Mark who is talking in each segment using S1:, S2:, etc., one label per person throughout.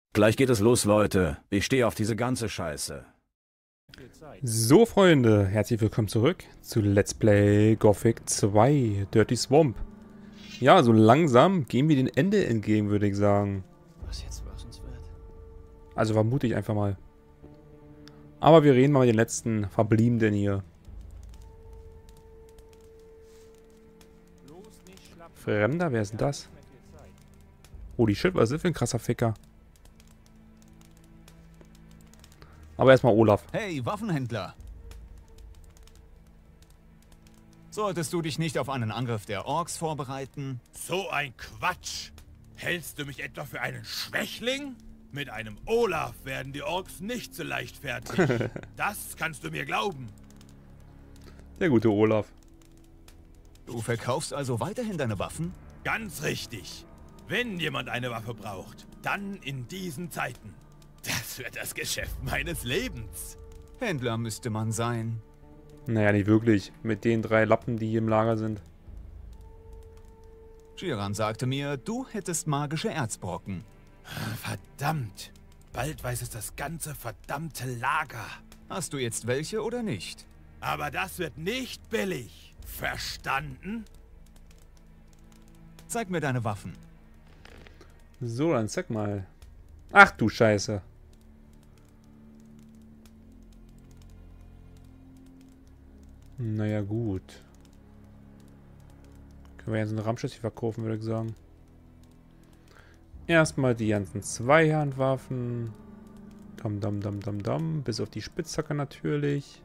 S1: Gleich geht es los, Leute. Ich stehe auf diese ganze Scheiße.
S2: So, Freunde, herzlich willkommen zurück zu Let's Play Gothic 2 Dirty Swamp. Ja, so langsam gehen wir dem Ende entgegen, würde ich sagen.
S3: Was jetzt was uns wird?
S2: Also vermute ich einfach mal. Aber wir reden mal mit den letzten Verbliebenen hier. Fremder, wer ist denn das? Holy shit, was ist das für ein krasser Ficker? Aber erstmal Olaf.
S4: Hey, Waffenhändler! Solltest du dich nicht auf einen Angriff der Orks vorbereiten?
S5: So ein Quatsch! Hältst du mich etwa für einen Schwächling? Mit einem Olaf werden die Orks nicht so leicht fertig. Das kannst du mir glauben.
S2: Der gute Olaf.
S4: Du verkaufst also weiterhin deine Waffen?
S5: Ganz richtig. Wenn jemand eine Waffe braucht, dann in diesen Zeiten. Das wird das Geschäft meines Lebens.
S4: Händler müsste man sein.
S2: Naja, nicht wirklich. Mit den 3 Lappen, die hier im Lager sind.
S4: Jiran sagte mir, du hättest magische Erzbrocken.
S5: Verdammt. Bald weiß es das ganze verdammte Lager.
S4: Hast du jetzt welche oder nicht?
S5: Aber das wird nicht billig. Verstanden?
S4: Zeig mir deine Waffen.
S2: So, dann zeig mal. Ach du Scheiße. Naja, gut. Können wir jetzt einen Ramschuss hier verkaufen, würde ich sagen. Erstmal die ganzen Zweihandwaffen. Dam, dam, dam, dam, dam. Bis auf die Spitzhacke natürlich.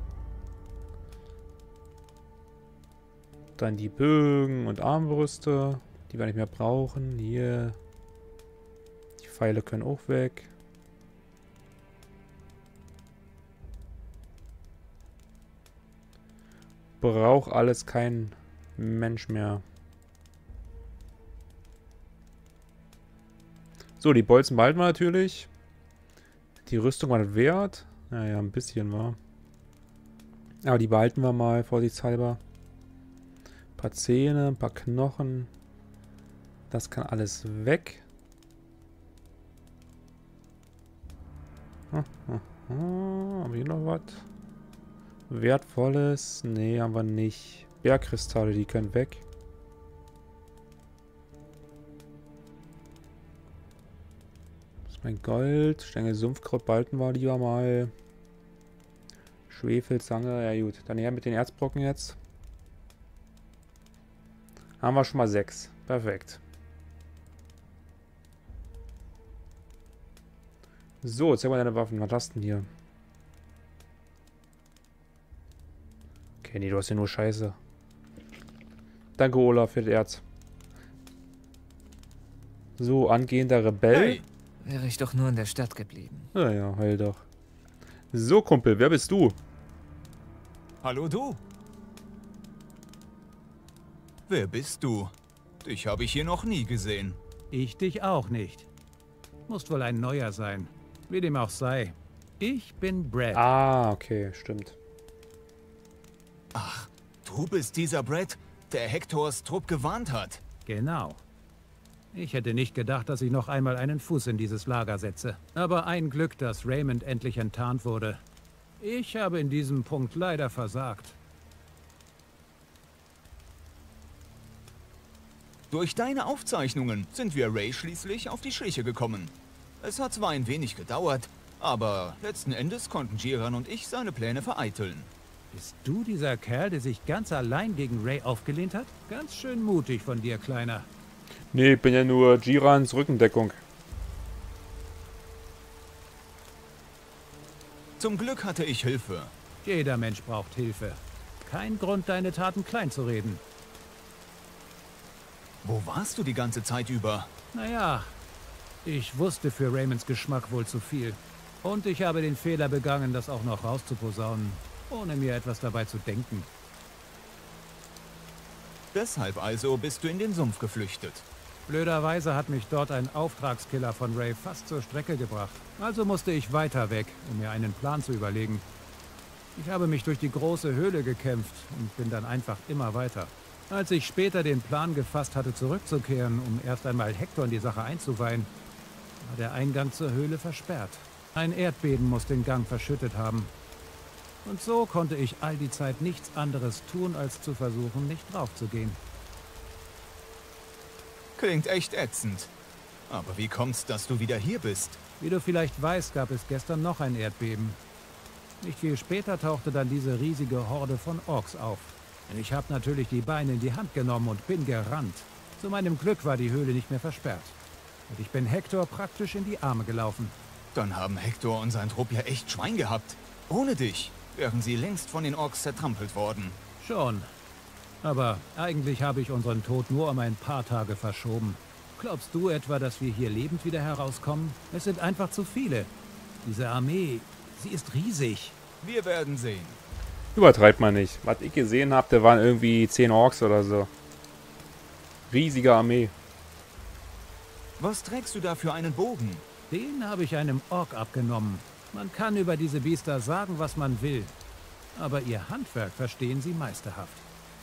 S2: Dann die Bögen und Armbrüste. Die wir nicht mehr brauchen. Hier. Die Pfeile können auch weg. Braucht alles kein Mensch mehr. So, die Bolzen behalten wir natürlich. Die Rüstung war das wert. Naja, ein bisschen war. Aber die behalten wir mal, vorsichtshalber. Ein paar Zähne, ein paar Knochen. Das kann alles weg. Haben wir hier noch was? Wertvolles? Nee, haben wir nicht. Bergkristalle, die können weg. Das ist mein Gold. Stängel Sumpfkraut behalten wir lieber mal. Schwefelzange, ja gut. Dann her mit den Erzbrocken jetzt. Haben wir schon mal 6. Perfekt. So, zeig mal deine Waffen. Was hast du denn hier? Okay, nee, du hast ja nur Scheiße. Danke, Olaf, für das Erz. So, angehender Rebell.
S4: Hey!
S3: Wäre ich doch nur in der Stadt geblieben.
S2: Naja, heul doch. So, Kumpel, wer bist du?
S4: Hallo du! Wer bist du? Dich habe ich hier noch nie gesehen.
S6: Ich dich auch nicht. Musst wohl ein Neuer sein. Wie dem auch sei. Ich bin Brad.
S2: Ah, okay, stimmt.
S4: Ach, du bist dieser Brad, der Hektors Trupp gewarnt hat.
S6: Genau. Ich hätte nicht gedacht, dass ich noch einmal einen Fuß in dieses Lager setze. Aber ein Glück, dass Raymond endlich enttarnt wurde. Ich habe in diesem Punkt leider versagt.
S4: Durch deine Aufzeichnungen sind wir Ray schließlich auf die Schliche gekommen. Es hat zwar ein wenig gedauert, aber letzten Endes konnten Jiran und ich seine Pläne vereiteln.
S6: Bist du dieser Kerl, der sich ganz allein gegen Ray aufgelehnt hat? Ganz schön mutig von dir, Kleiner.
S2: Nee, ich bin ja nur Jirans Rückendeckung.
S4: Zum Glück hatte ich Hilfe.
S6: Jeder Mensch braucht Hilfe. Kein Grund, deine Taten klein zu reden.
S4: Wo warst du die ganze Zeit über?
S6: Naja, ich wusste für Raymonds Geschmack wohl zu viel. Und ich habe den Fehler begangen, das auch noch rauszuposaunen, ohne mir etwas dabei zu denken.
S4: Deshalb also bist du in den Sumpf geflüchtet.
S6: Blöderweise hat mich dort ein Auftragskiller von Ray fast zur Strecke gebracht. Also musste ich weiter weg, um mir einen Plan zu überlegen. Ich habe mich durch die große Höhle gekämpft und bin dann einfach immer weiter. Als ich später den Plan gefasst hatte, zurückzukehren, um erst einmal Hektor in die Sache einzuweihen, war der Eingang zur Höhle versperrt. Ein Erdbeben muss den Gang verschüttet haben. Und so konnte ich all die Zeit nichts anderes tun, als zu versuchen, nicht draufzugehen.
S4: Klingt echt ätzend. Aber wie kommt's, dass du wieder hier bist?
S6: Wie du vielleicht weißt, gab es gestern noch ein Erdbeben. Nicht viel später tauchte dann diese riesige Horde von Orks auf. Ich habe natürlich die Beine in die Hand genommen und bin gerannt. Zu meinem Glück war die Höhle nicht mehr versperrt. Und ich bin Hector praktisch in die Arme gelaufen.
S4: Dann haben Hector und sein Trupp ja echt Schwein gehabt. Ohne dich wären sie längst von den Orks zertrampelt worden.
S6: Schon. Aber eigentlich habe ich unseren Tod nur um ein paar Tage verschoben. Glaubst du etwa, dass wir hier lebend wieder herauskommen? Es sind einfach zu viele. Diese Armee, sie ist riesig.
S4: Wir werden sehen.
S2: Übertreibt man nicht. Was ich gesehen habe, da waren irgendwie 10 Orks oder so. Riesige Armee.
S4: Was trägst du da für einen Bogen?
S6: Den habe ich einem Ork abgenommen. Man kann über diese Biester sagen, was man will. Aber ihr Handwerk verstehen sie meisterhaft.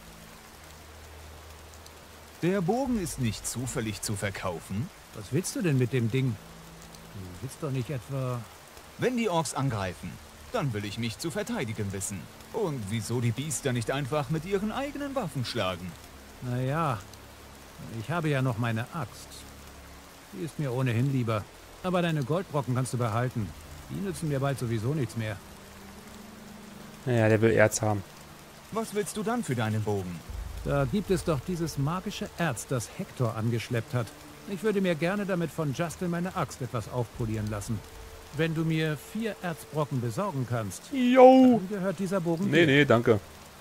S4: Der Bogen ist nicht zufällig zu verkaufen.
S6: Was willst du denn mit dem Ding? Du willst doch nicht etwa...
S4: Wenn die Orks angreifen, dann will ich mich zu verteidigen wissen. Und wieso die Biester nicht einfach mit ihren eigenen Waffen schlagen?
S6: Naja, ich habe ja noch meine Axt. Die ist mir ohnehin lieber. Aber deine Goldbrocken kannst du behalten. Die nützen mir bald sowieso nichts mehr.
S2: Naja, der will Erz haben.
S4: Was willst du dann für deinen Bogen?
S6: Da gibt es doch dieses magische Erz, das Hector angeschleppt hat. Ich würde mir gerne damit von Justin meine Axt etwas aufpolieren lassen. Wenn du mir 4 Erzbrocken besorgen kannst,
S2: Jo!
S6: dann gehört dieser Bogen
S2: Nee,
S6: dir.
S2: nee, danke.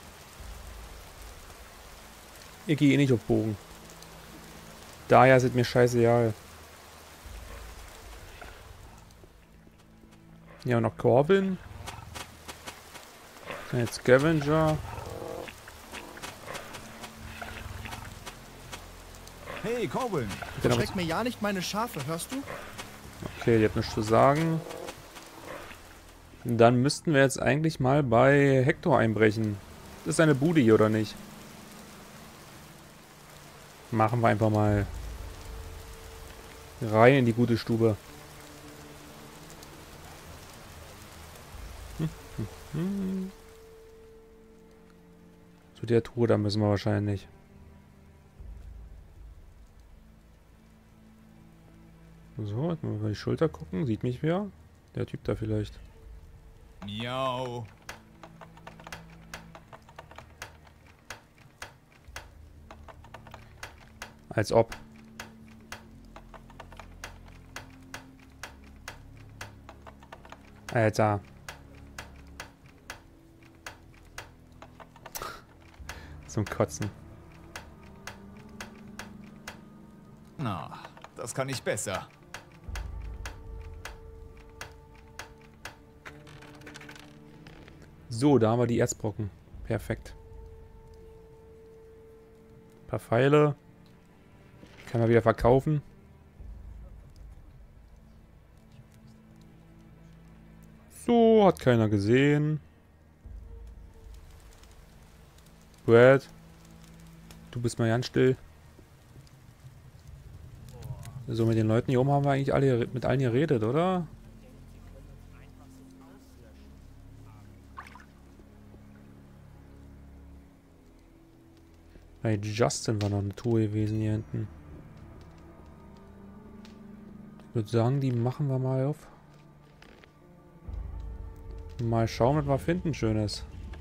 S2: Ich gehe eh nicht auf Bogen. Daher sind mir scheißegal. Ja, noch Corbin. Dann jetzt Scavenger.
S4: Hey, Corbin!
S7: Verschreck mir ja nicht meine Schafe, hörst du?
S2: Okay, die hat nichts zu sagen. Dann müssten wir jetzt eigentlich mal bei Hector einbrechen. Das ist eine Bude hier, oder nicht? Machen wir einfach mal rein in die gute Stube. Zu der Truhe, da müssen wir wahrscheinlich. So, jetzt mal über die Schulter gucken. Sieht mich wer? Der Typ da vielleicht.
S4: Miau.
S2: Als ob. Alter. Zum Kotzen.
S4: Na, das kann ich besser.
S2: So, da haben wir die Erzbrocken. Perfekt. Ein paar Pfeile. Kann man wieder verkaufen. So, hat keiner gesehen. Brad. Du bist mal ganz still. So, mit den Leuten hier oben haben wir eigentlich alle mit allen geredet, oder? Bei Justin war noch eine Truhe gewesen hier hinten. Ich würde sagen, die machen wir mal auf. Mal schauen, was wir finden Schönes.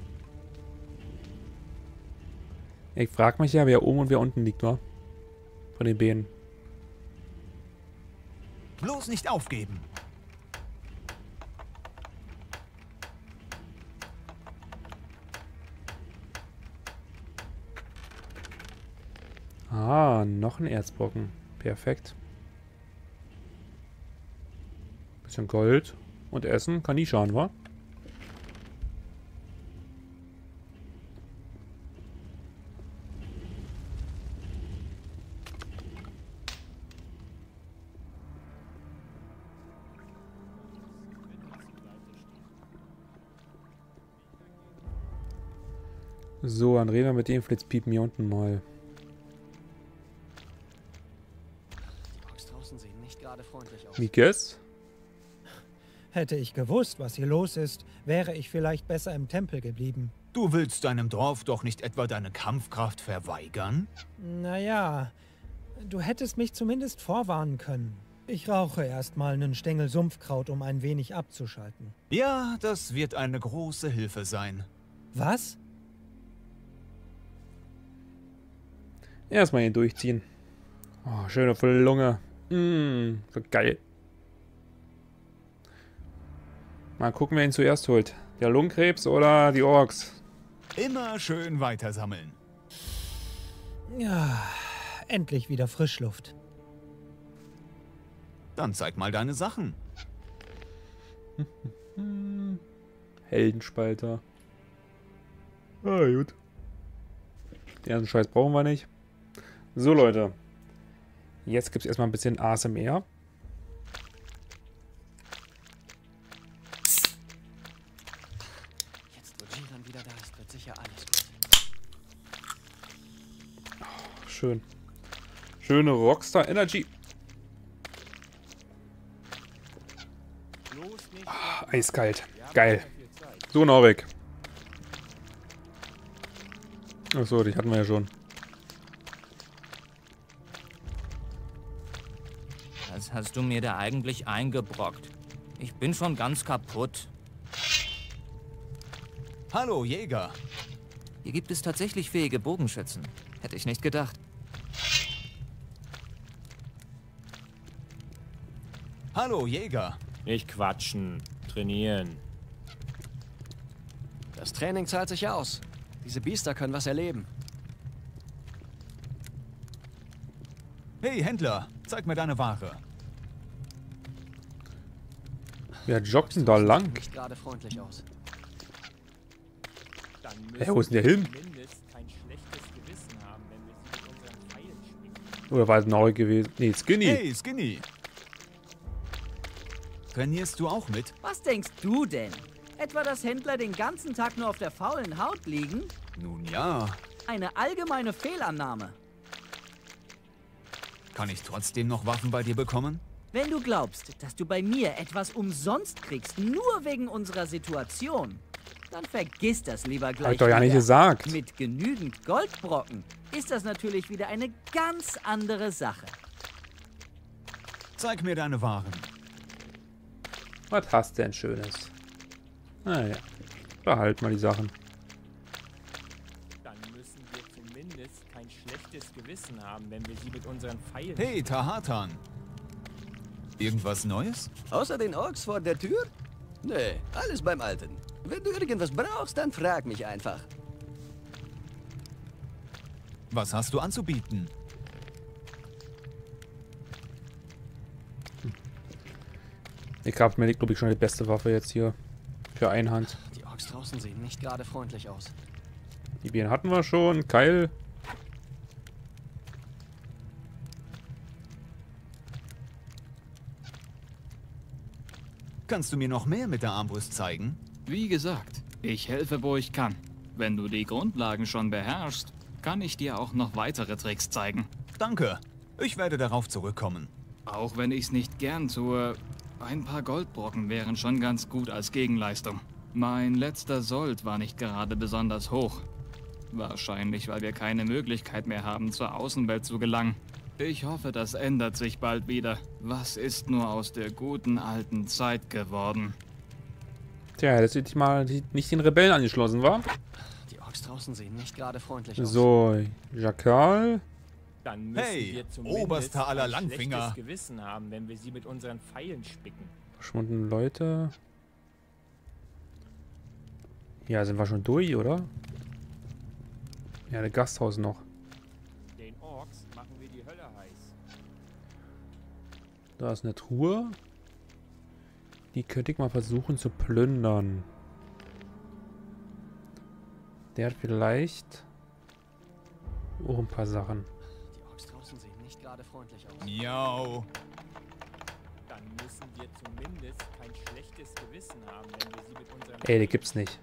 S2: Ich frage mich ja, wer oben und wer unten liegt, wa? Von den Beinen.
S4: Bloß nicht aufgeben.
S2: Ah, noch ein Erzbrocken. Perfekt. Bisschen Gold und Essen. Kann nie schaden, wa? So, dann reden wir mit dem Flitzpiepen hier unten mal.
S3: Die Orks draußen sehen nicht gerade freundlich aus.
S2: Mikes?
S8: Hätte ich gewusst, was hier los ist, wäre ich vielleicht besser im Tempel geblieben.
S4: Du willst deinem Dorf doch nicht etwa deine Kampfkraft verweigern?
S8: Naja, du hättest mich zumindest vorwarnen können. Ich rauche erstmal einen Stängel Sumpfkraut, um ein wenig abzuschalten.
S4: Ja, das wird eine große Hilfe sein.
S8: Was?
S2: Erstmal hier durchziehen. Oh, schöne volle Lunge. So geil. Mal gucken, wer ihn zuerst holt. Der Lungenkrebs oder die Orks?
S4: Immer schön weitersammeln.
S8: Ja, endlich wieder Frischluft.
S4: Dann zeig mal deine Sachen.
S2: Heldenspalter. Ah, gut. Den ganzen Scheiß brauchen wir nicht. So, Leute. Jetzt gibt es erstmal ein bisschen ASMR.
S9: Jetzt, wo Jiran wieder da ist, wird sicher alles gut.
S2: Oh, schön. Schöne Rockstar Energy. Ah, eiskalt. Geil. So, Norik. Achso, die hatten wir ja schon.
S3: Was hast du mir da eigentlich eingebrockt? Ich bin schon ganz kaputt.
S4: Hallo, Jäger.
S3: Hier gibt es tatsächlich fähige Bogenschützen. Hätte ich nicht gedacht.
S4: Hallo, Jäger.
S10: Nicht quatschen, trainieren.
S9: Das Training zahlt sich aus. Diese Biester können was erleben.
S4: Hey, Händler, zeig mir deine Ware.
S2: Wer joggt denn da lang?
S9: Nicht gerade freundlich aus.
S2: Hey, wo ist denn der hin? Oder war es Norik gewesen? Nee, Skinny.
S4: Hey, Skinny. Trainierst du auch mit?
S11: Was denkst du denn? Etwa, dass Händler den ganzen Tag nur auf der faulen Haut liegen?
S4: Nun ja.
S11: Eine allgemeine Fehlannahme.
S4: Kann ich trotzdem noch Waffen bei dir bekommen?
S11: Wenn du glaubst, dass du bei mir etwas umsonst kriegst, nur wegen unserer Situation, dann vergiss das lieber gleich.
S2: Hab ich doch ja nicht
S11: wieder.
S2: gesagt.
S11: Mit genügend Goldbrocken ist das natürlich wieder eine ganz andere Sache.
S4: Zeig mir deine Waren.
S2: Was hast du denn Schönes? Naja, behalt mal die Sachen.
S10: Dann müssen wir zumindest kein schlechtes Gewissen haben, wenn wir sie mit unseren Pfeilen...
S4: Hey, Tahatan. Irgendwas Neues?
S9: Außer den Orks vor der Tür? Nee, alles beim Alten. Wenn du irgendwas brauchst, dann frag mich einfach.
S4: Was hast du anzubieten?
S2: Die Kraftmedik, glaube ich, schon die beste Waffe jetzt hier. Für Einhand.
S9: Die Orks draußen sehen nicht gerade freundlich aus.
S2: Die Bienen hatten wir schon. Keil.
S4: Kannst du mir noch mehr mit der Armbrust zeigen?
S12: Wie gesagt, ich helfe, wo ich kann. Wenn du die Grundlagen schon beherrschst, kann ich dir auch noch weitere Tricks zeigen.
S4: Danke. Ich werde darauf zurückkommen.
S12: Auch wenn ich es nicht gern tue, ein paar Goldbrocken wären schon ganz gut als Gegenleistung. Mein letzter Sold war nicht gerade besonders hoch. Wahrscheinlich, weil wir keine Möglichkeit mehr haben, zur Außenwelt zu gelangen. Ich hoffe, das ändert sich bald wieder. Was ist nur aus der guten alten Zeit geworden?
S2: Tja, das hätte ich mal nicht den Rebellen angeschlossen, war?
S9: Die Orks draußen sehen nicht gerade freundlich aus.
S2: So, Jakal.
S10: Dann müssen
S4: Hey,
S10: wir zumindest
S4: Oberster aller
S10: ein
S4: Langfinger.
S10: schlechtes Gewissen haben, wenn wir sie mit unseren Pfeilen spicken.
S2: Verschwundene Leute. Ja, sind wir schon durch, oder? Ja, das Gasthaus noch.
S10: Den Orks machen wir die Hölle heiß.
S2: Da ist eine Truhe. Die könnte ich mal versuchen zu plündern. Der hat vielleicht auch ein paar Sachen.
S9: Die Orks draußen sehen nicht gerade freundlich aus.
S4: Miau.
S10: Dann müssen wir zumindest kein schlechtes Gewissen haben, wenn wir sie mit unseren...
S2: Ey, die gibt's nicht.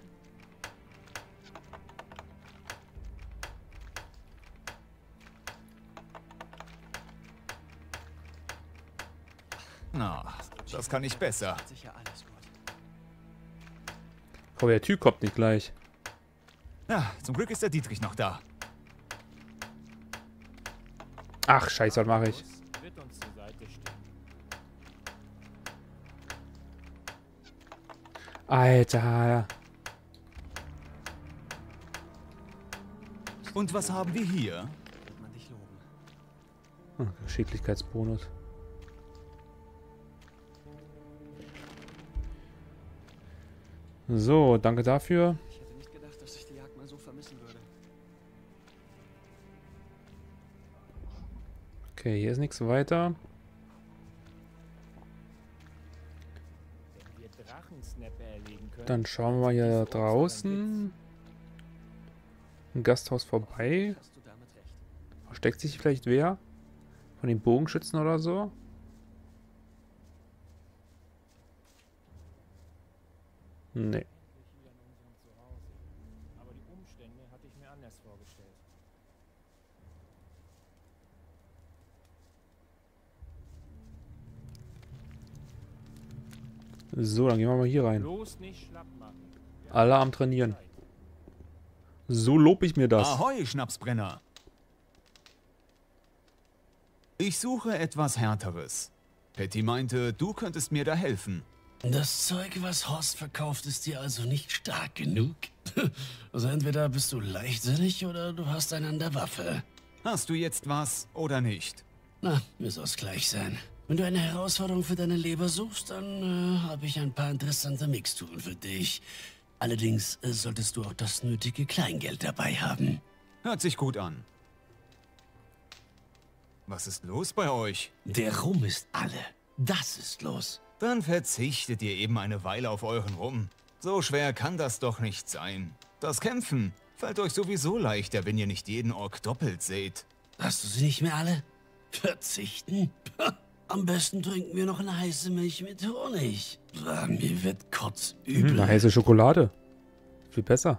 S4: Na, das kann ich besser.
S9: Sicher alles gut.
S2: Aber der Typ kommt nicht gleich.
S4: Ja, zum Glück ist der Dietrich noch da.
S2: Ach, scheiße, was mache ich?
S10: Wird uns zur Seite stehen.
S2: Alter.
S4: Und was haben wir hier?
S9: Wird man dich loben.
S2: Geschicklichkeitsbonus. So, danke dafür.
S9: Ich hätte nicht gedacht, dass ich die Jagd mal so vermissen würde.
S2: Okay, hier ist nichts weiter.
S10: Wenn wir Drachensnapper erlegen können,
S2: Dann schauen wir mal hier draußen. Ein Gasthaus vorbei.
S9: Hast du damit recht.
S2: Versteckt sich vielleicht wer? Von den Bogenschützen oder so? Nee.
S10: hier an unserem Zuhause. Aber die Umstände hatte ich mir anders vorgestellt.
S2: So, dann gehen wir mal hier rein.
S10: Bloß nicht schlapp machen. Wir
S2: Alle
S10: haben
S2: am Trainieren.
S10: Zeit.
S2: So lob ich mir das.
S4: Ahoi, Schnapsbrenner. Ich suche etwas Härteres. Patty meinte, du könntest mir da helfen.
S13: Das Zeug, was Horst verkauft, ist dir also nicht stark genug? Also entweder bist du leichtsinnig oder du hast einen an der Waffe.
S4: Hast du jetzt was oder nicht?
S13: Na, mir soll's gleich sein. Wenn du eine Herausforderung für deine Leber suchst, dann habe ich ein paar interessante Mixturen für dich. Allerdings solltest du auch das nötige Kleingeld dabei haben.
S4: Hört sich gut an. Was ist los bei euch?
S13: Der Rum ist alle. Das ist los.
S4: Dann verzichtet ihr eben eine Weile auf euren Rum. So schwer kann das doch nicht sein. Das Kämpfen fällt euch sowieso leichter, wenn ihr nicht jeden Ork doppelt seht.
S13: Hast du sie nicht mehr alle? Verzichten? Pah, am besten trinken wir noch eine heiße Milch mit Honig. Mir wird kotzübel.
S2: Eine heiße Schokolade. Viel besser.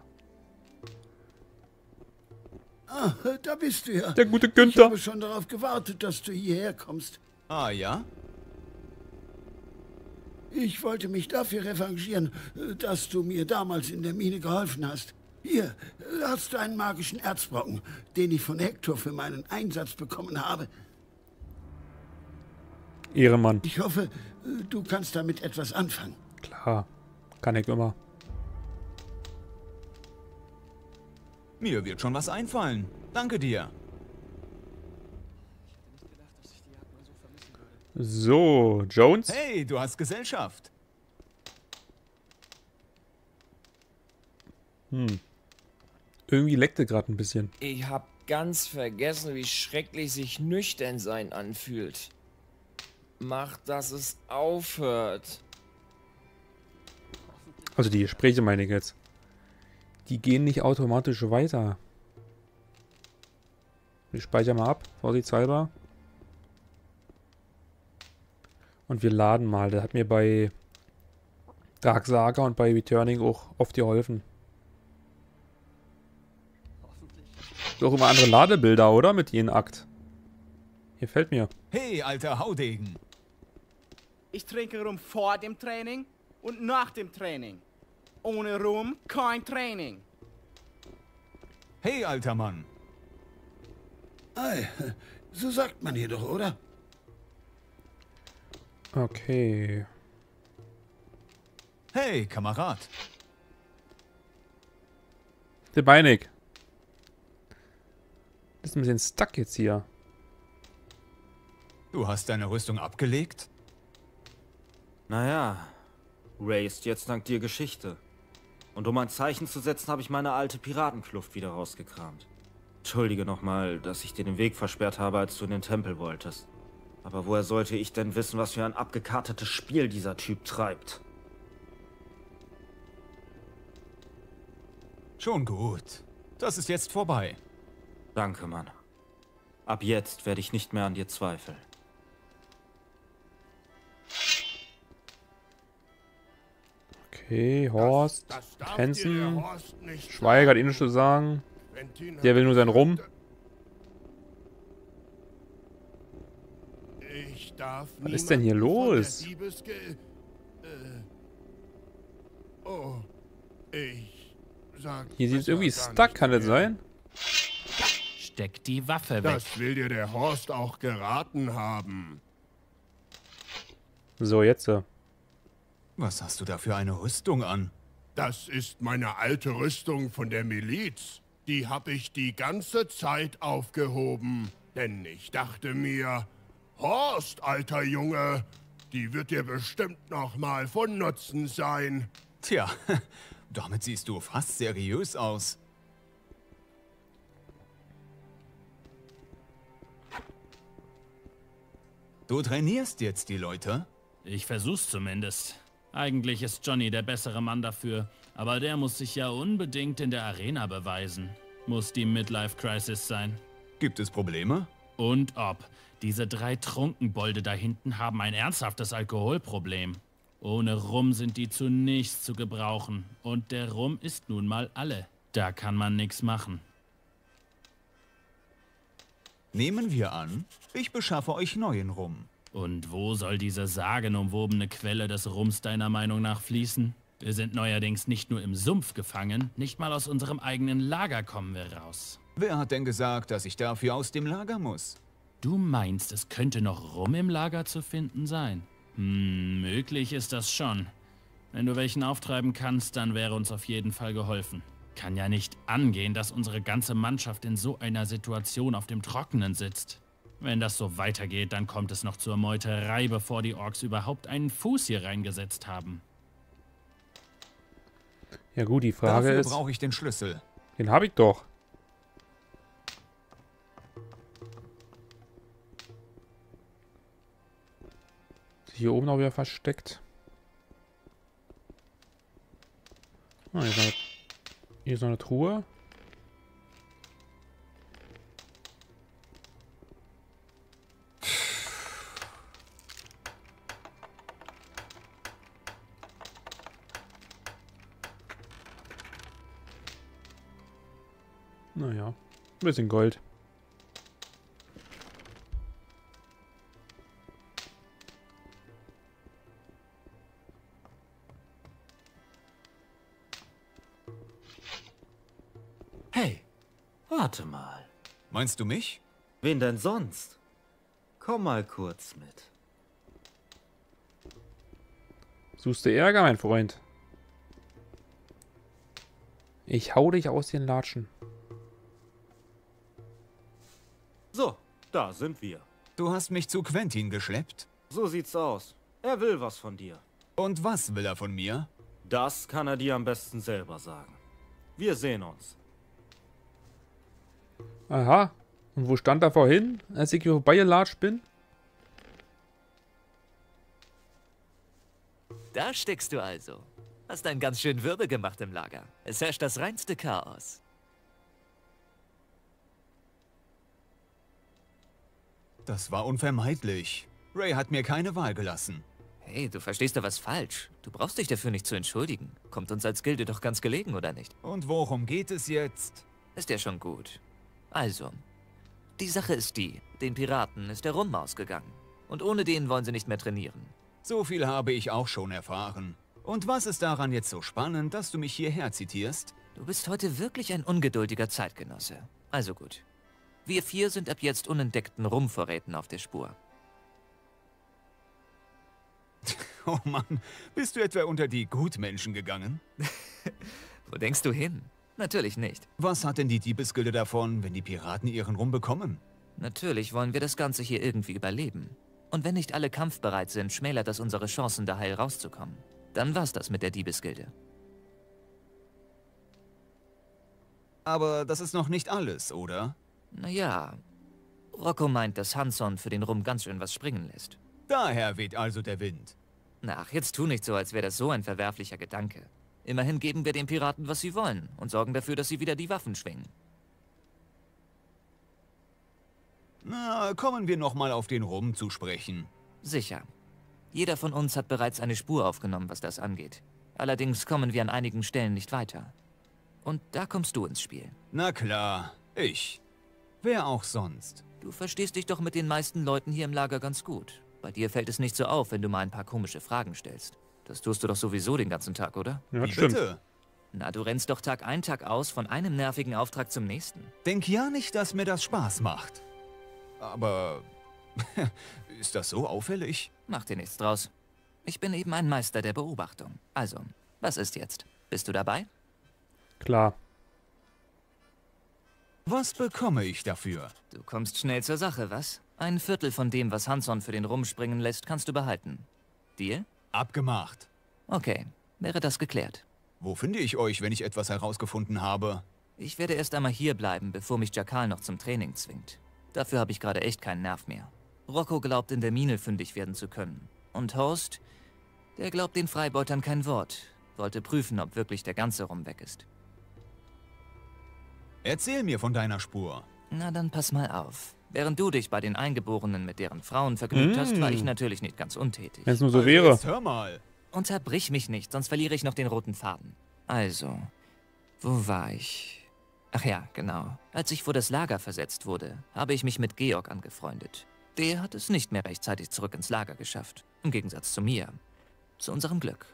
S13: Ah, da bist du ja.
S2: Der gute
S13: Ich
S2: Günther.
S13: habe schon darauf gewartet, dass du hierher kommst.
S4: Ah ja?
S13: Ich wollte mich dafür revanchieren, dass du mir damals in der Mine geholfen hast. Hier hast du einen magischen Erzbrocken, den ich von Hector für meinen Einsatz bekommen habe.
S2: Ehrenmann.
S13: Ich hoffe, du kannst damit etwas anfangen.
S2: Klar. Kann ich immer.
S4: Mir wird schon was einfallen. Danke dir.
S2: So, Jones.
S4: Hey, du hast Gesellschaft.
S2: Irgendwie leckte gerade ein bisschen.
S14: Ich hab ganz vergessen, wie schrecklich sich nüchtern sein anfühlt. Mach, dass es aufhört.
S2: Also die Gespräche meine ich jetzt. Die gehen nicht automatisch weiter. Ich speichere mal ab, vorsichtshalber. Und wir laden mal. Der hat mir bei Dark Saga und bei Returning auch oft geholfen. Doch immer andere Ladebilder, oder? Mit jedem Akt. Hier fällt mir.
S4: Hey, alter Haudegen.
S15: Ich trinke Rum vor dem Training und nach dem Training. Ohne Rum kein Training.
S4: Hey, alter Mann.
S13: Ei, so sagt man hier doch, oder?
S2: Okay.
S4: Hey, Kamerad.
S2: Der Beinig. Das ist ein bisschen stuck jetzt hier.
S4: Du hast deine Rüstung abgelegt?
S16: Naja, Ray ist jetzt dank dir Geschichte. Und um ein Zeichen zu setzen, habe ich meine alte Piratenkluft wieder rausgekramt. Entschuldige nochmal, dass ich dir den Weg versperrt habe, als du in den Tempel wolltest. Aber woher sollte ich denn wissen, was für ein abgekartetes Spiel dieser Typ treibt?
S4: Schon gut. Das ist jetzt vorbei.
S16: Danke, Mann. Ab jetzt werde ich nicht mehr an dir zweifeln.
S2: Okay, Horst.
S17: Das darf dir
S2: Hansen.
S17: der Horst nicht
S2: Schweiger hat ähnlich zu sagen.
S17: Ventina
S2: Der will nur sein Rum.
S17: Ich darf
S2: Was ist denn hier los?
S17: Oh, ich sag...
S2: Hier sieht es irgendwie stuck, kann das sein?
S10: Steck die Waffe weg.
S17: Das will dir der Horst auch geraten haben.
S2: So, jetzt so.
S4: Was hast du da für eine Rüstung an?
S17: Das ist meine alte Rüstung von der Miliz. Die habe ich die ganze Zeit aufgehoben. Denn ich dachte mir, Horst, alter Junge, die wird dir bestimmt noch mal von Nutzen sein.
S4: Tja, damit siehst du fast seriös aus. Du trainierst jetzt die Leute?
S10: Ich versuch's zumindest. Eigentlich ist Johnny der bessere Mann dafür, aber der muss sich ja unbedingt in der Arena beweisen. Muss die Midlife-Crisis sein.
S4: Gibt es Probleme?
S10: Und ob. Diese 3 Trunkenbolde da hinten haben ein ernsthaftes Alkoholproblem. Ohne Rum sind die zu nichts zu gebrauchen. Und der Rum ist nun mal alle. Da kann man nichts machen.
S4: Nehmen wir an, ich beschaffe euch neuen Rum.
S10: Und wo soll diese sagenumwobene Quelle des Rums deiner Meinung nach fließen? Wir sind neuerdings nicht nur im Sumpf gefangen, nicht mal aus unserem eigenen Lager kommen wir raus.
S4: Wer hat denn gesagt, dass ich dafür aus dem Lager muss?
S10: Du meinst, es könnte noch Rum im Lager zu finden sein? Möglich ist das schon. Wenn du welchen auftreiben kannst, dann wäre uns auf jeden Fall geholfen. Kann ja nicht angehen, dass unsere ganze Mannschaft in so einer Situation auf dem Trockenen sitzt. Wenn das so weitergeht, dann kommt es noch zur Meuterei, bevor die Orks überhaupt einen Fuß hier reingesetzt haben.
S2: Ja gut, die Frage ist...
S4: Dafür brauche ich den Schlüssel.
S2: Den habe ich doch. Ist hier oben auch wieder versteckt. Ah, hier ist noch eine Truhe. Naja, ein bisschen Gold.
S16: Hey, warte mal.
S4: Meinst du mich?
S16: Wen denn sonst? Komm mal kurz mit.
S2: Suchst du Ärger, mein Freund? Ich hau dich aus den Latschen.
S16: So, da sind wir.
S4: Du hast mich zu Quentin geschleppt?
S16: So sieht's aus. Er will was von dir.
S4: Und was will er von mir?
S16: Das kann er dir am besten selber sagen. Wir sehen uns.
S2: Aha. Und wo stand er vorhin, als ich hier vorbeigelatscht bin?
S18: Da steckst du also. Hast einen ganz schön Wirbel gemacht im Lager. Es herrscht das reinste Chaos.
S4: Das war unvermeidlich. Ray hat mir keine Wahl gelassen.
S18: Hey, du verstehst da was falsch. Du brauchst dich dafür nicht zu entschuldigen. Kommt uns als Gilde doch ganz gelegen, oder nicht?
S4: Und worum geht es jetzt?
S18: Ist ja schon gut. Also, die Sache ist die. Den Piraten ist der Rum ausgegangen. Und ohne den wollen sie nicht mehr trainieren.
S4: So viel habe ich auch schon erfahren. Und was ist daran jetzt so spannend, dass du mich hierher zitierst?
S18: Du bist heute wirklich ein ungeduldiger Zeitgenosse. Also gut. Wir 4 sind ab jetzt unentdeckten Rumvorräten auf der Spur.
S4: Oh Mann, bist du etwa unter die Gutmenschen gegangen?
S18: Wo denkst du hin? Natürlich nicht.
S4: Was hat denn die Diebesgilde davon, wenn die Piraten ihren Rum bekommen?
S18: Natürlich wollen wir das Ganze hier irgendwie überleben. Und wenn nicht alle kampfbereit sind, schmälert das unsere Chancen, da heil rauszukommen. Dann war's das mit der Diebesgilde.
S4: Aber das ist noch nicht alles, oder?
S18: Naja, Rocco meint, dass Hanson für den Rum ganz schön was springen lässt.
S4: Daher weht also der Wind.
S18: Ach, jetzt tu nicht so, als wäre das so ein verwerflicher Gedanke. Immerhin geben wir den Piraten, was sie wollen und sorgen dafür, dass sie wieder die Waffen schwingen.
S4: Na, kommen wir noch mal auf den Rum zu sprechen.
S18: Sicher. Jeder von uns hat bereits eine Spur aufgenommen, was das angeht. Allerdings kommen wir an einigen Stellen nicht weiter. Und da kommst du ins Spiel.
S4: Na klar, ich. Wer auch sonst.
S18: Du verstehst dich doch mit den meisten Leuten hier im Lager ganz gut. Bei dir fällt es nicht so auf, wenn du mal ein paar komische Fragen stellst. Das tust du doch sowieso den ganzen Tag, oder?
S2: Ja,
S4: Wie bitte?
S18: Na, du rennst doch Tag ein, Tag aus von einem nervigen Auftrag zum nächsten.
S4: Denk ja nicht, dass mir das Spaß macht. Aber ist das so auffällig?
S18: Mach dir nichts draus. Ich bin eben ein Meister der Beobachtung. Also, was ist jetzt? Bist du dabei?
S2: Klar.
S4: Was bekomme ich dafür?
S18: Du kommst schnell zur Sache, was? Ein Viertel von dem, was Hanson für den rumspringen lässt, kannst du behalten. Deal?
S4: Abgemacht.
S18: Okay, wäre das geklärt.
S4: Wo finde ich euch, wenn ich etwas herausgefunden habe?
S18: Ich werde erst einmal hier bleiben, bevor mich Jakal noch zum Training zwingt. Dafür habe ich gerade echt keinen Nerv mehr. Rocco glaubt, in der Mine fündig werden zu können. Und Horst, der glaubt den Freibeutern kein Wort. Wollte prüfen, ob wirklich der ganze Rum weg ist.
S4: Erzähl mir von deiner Spur.
S18: Na, dann pass mal auf. Während du dich bei den Eingeborenen mit deren Frauen vergnügt hast, war ich natürlich nicht ganz untätig.
S2: Wenn es nur so wäre.
S4: Jetzt hör mal.
S18: Unterbrich mich nicht, sonst verliere ich noch den roten Faden. Also, wo war ich? Ach ja, genau. Als ich vor das Lager versetzt wurde, habe ich mich mit Georg angefreundet. Der hat es nicht mehr rechtzeitig zurück ins Lager geschafft. Im Gegensatz zu mir. Zu unserem Glück.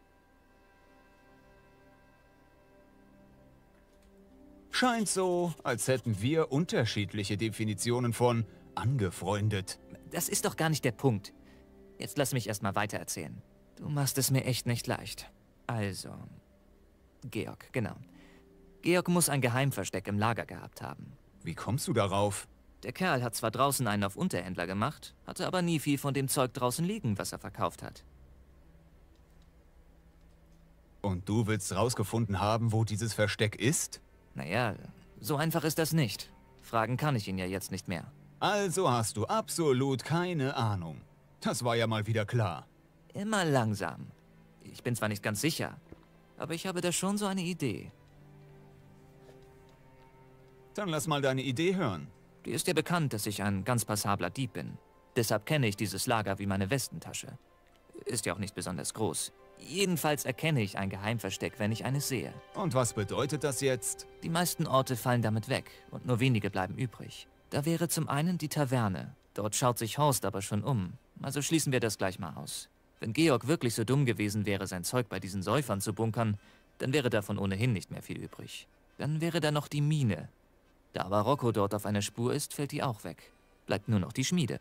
S4: Scheint so, als hätten wir unterschiedliche Definitionen von angefreundet.
S18: Das ist doch gar nicht der Punkt. Jetzt lass mich erstmal weitererzählen. Du machst es mir echt nicht leicht. Also, Georg, genau. Georg muss ein Geheimversteck im Lager gehabt haben.
S4: Wie kommst du darauf?
S18: Der Kerl hat zwar draußen einen auf Unterhändler gemacht, hatte aber nie viel von dem Zeug draußen liegen, was er verkauft hat.
S4: Und du willst rausgefunden haben, wo dieses Versteck ist?
S18: Naja, so einfach ist das nicht. Fragen kann ich ihn ja jetzt nicht mehr.
S4: Also hast du absolut keine Ahnung. Das war ja mal wieder klar.
S18: Immer langsam. Ich bin zwar nicht ganz sicher, aber ich habe da schon so eine Idee.
S4: Dann lass mal deine Idee hören.
S18: Dir ist ja bekannt, dass ich ein ganz passabler Dieb bin. Deshalb kenne ich dieses Lager wie meine Westentasche. Ist ja auch nicht besonders groß. Jedenfalls erkenne ich ein Geheimversteck, wenn ich eines sehe.
S4: Und was bedeutet das jetzt?
S18: Die meisten Orte fallen damit weg und nur wenige bleiben übrig. Da wäre zum einen die Taverne. Dort schaut sich Horst aber schon um. Also schließen wir das gleich mal aus. Wenn Georg wirklich so dumm gewesen wäre, sein Zeug bei diesen Säufern zu bunkern, dann wäre davon ohnehin nicht mehr viel übrig. Dann wäre da noch die Mine. Da aber Rocco dort auf einer Spur ist, fällt die auch weg. Bleibt nur noch die Schmiede.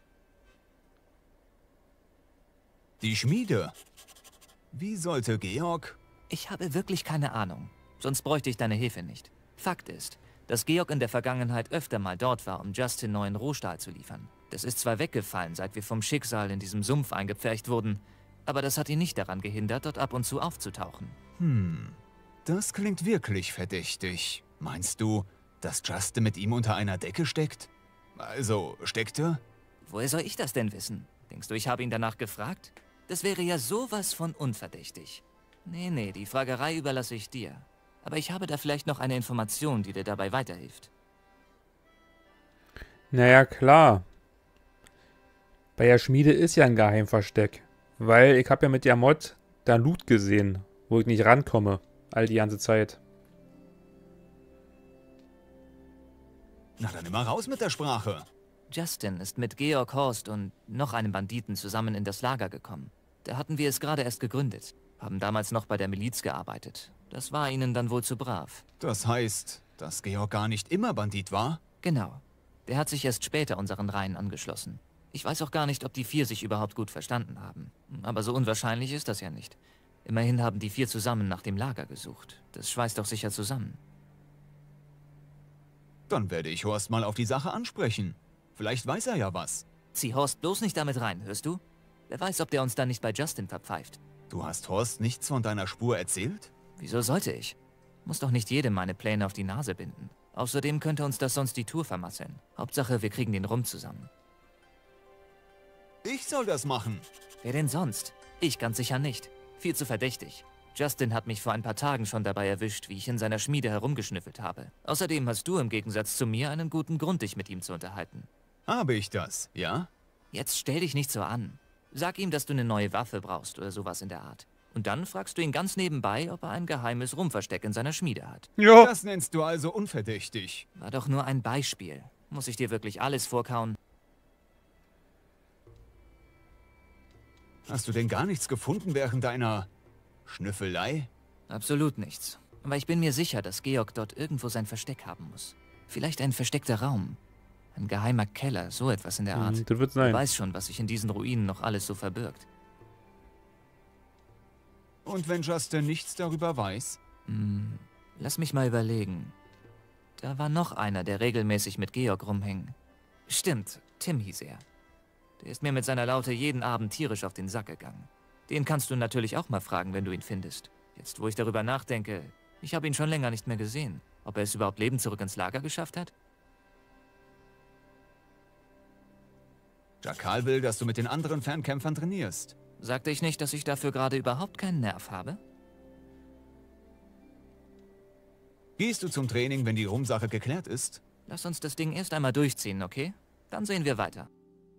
S4: Die Schmiede? Wie sollte Georg?
S18: Ich habe wirklich keine Ahnung. Sonst bräuchte ich deine Hilfe nicht. Fakt ist, dass Georg in der Vergangenheit öfter mal dort war, um Justin neuen Rohstahl zu liefern. Das ist zwar weggefallen, seit wir vom Schicksal in diesem Sumpf eingepfercht wurden, aber das hat ihn nicht daran gehindert, dort ab und zu aufzutauchen.
S4: Das klingt wirklich verdächtig. Meinst du, dass Justin mit ihm unter einer Decke steckt? Also, steckte?
S18: Woher soll ich das denn wissen? Denkst du, ich habe ihn danach gefragt? Das wäre ja sowas von unverdächtig. Nee, die Fragerei überlasse ich dir. Aber ich habe da vielleicht noch eine Information, die dir dabei weiterhilft.
S2: Naja, klar. Bei der Schmiede ist ja ein Geheimversteck. Weil ich habe ja mit der Mod da Loot gesehen, wo ich nicht rankomme. All die ganze Zeit.
S4: Na dann immer raus mit der Sprache.
S18: Justin ist mit Georg, Horst und noch einem Banditen zusammen in das Lager gekommen. Da hatten wir es gerade erst gegründet. Haben damals noch bei der Miliz gearbeitet. Das war ihnen dann wohl zu brav.
S4: Das heißt, dass Georg gar nicht immer Bandit war?
S18: Genau. Der hat sich erst später unseren Reihen angeschlossen. Ich weiß auch gar nicht, ob die vier sich überhaupt gut verstanden haben. Aber so unwahrscheinlich ist das ja nicht. Immerhin haben die vier zusammen nach dem Lager gesucht. Das schweißt doch sicher zusammen.
S4: Dann werde ich Horst mal auf die Sache ansprechen. Vielleicht weiß er ja was.
S18: Zieh Horst bloß nicht damit rein, hörst du? Wer weiß, ob der uns dann nicht bei Justin verpfeift.
S4: Du hast Horst nichts von deiner Spur erzählt?
S18: Wieso sollte ich? Muss doch nicht jedem meine Pläne auf die Nase binden. Außerdem könnte uns das sonst die Tour vermasseln. Hauptsache, wir kriegen den Rum zusammen.
S4: Ich soll das machen.
S18: Wer denn sonst? Ich ganz sicher nicht. Viel zu verdächtig. Justin hat mich vor ein paar Tagen schon dabei erwischt, wie ich in seiner Schmiede herumgeschnüffelt habe. Außerdem hast du im Gegensatz zu mir einen guten Grund, dich mit ihm zu unterhalten.
S4: Habe ich das, ja?
S18: Jetzt stell dich nicht so an. Sag ihm, dass du eine neue Waffe brauchst oder sowas in der Art. Und dann fragst du ihn ganz nebenbei, ob er ein geheimes Rumversteck in seiner Schmiede hat.
S2: Ja.
S4: Das nennst du also unverdächtig.
S18: War doch nur ein Beispiel. Muss ich dir wirklich alles vorkauen?
S4: Hast du denn gar nichts gefunden während deiner Schnüffelei?
S18: Absolut nichts. Aber ich bin mir sicher, dass Georg dort irgendwo sein Versteck haben muss. Vielleicht ein versteckter Raum. Ein geheimer Keller, so etwas in der Art.
S2: Das wird sein.
S18: Ich weiß schon, was sich in diesen Ruinen noch alles so verbirgt.
S4: Und wenn Justin nichts darüber weiß?
S18: Lass mich mal überlegen. Da war noch einer, der regelmäßig mit Georg rumhing. Stimmt, Tim hieß er. Der ist mir mit seiner Laute jeden Abend tierisch auf den Sack gegangen. Den kannst du natürlich auch mal fragen, wenn du ihn findest. Jetzt, wo ich darüber nachdenke, ich habe ihn schon länger nicht mehr gesehen. Ob er es überhaupt lebend zurück ins Lager geschafft hat?
S4: Jakal will, dass du mit den anderen Fernkämpfern trainierst.
S18: Sagte ich nicht, dass ich dafür gerade überhaupt keinen Nerv habe?
S4: Gehst du zum Training, wenn die Rumsache geklärt ist?
S18: Lass uns das Ding erst einmal durchziehen, okay? Dann sehen wir weiter.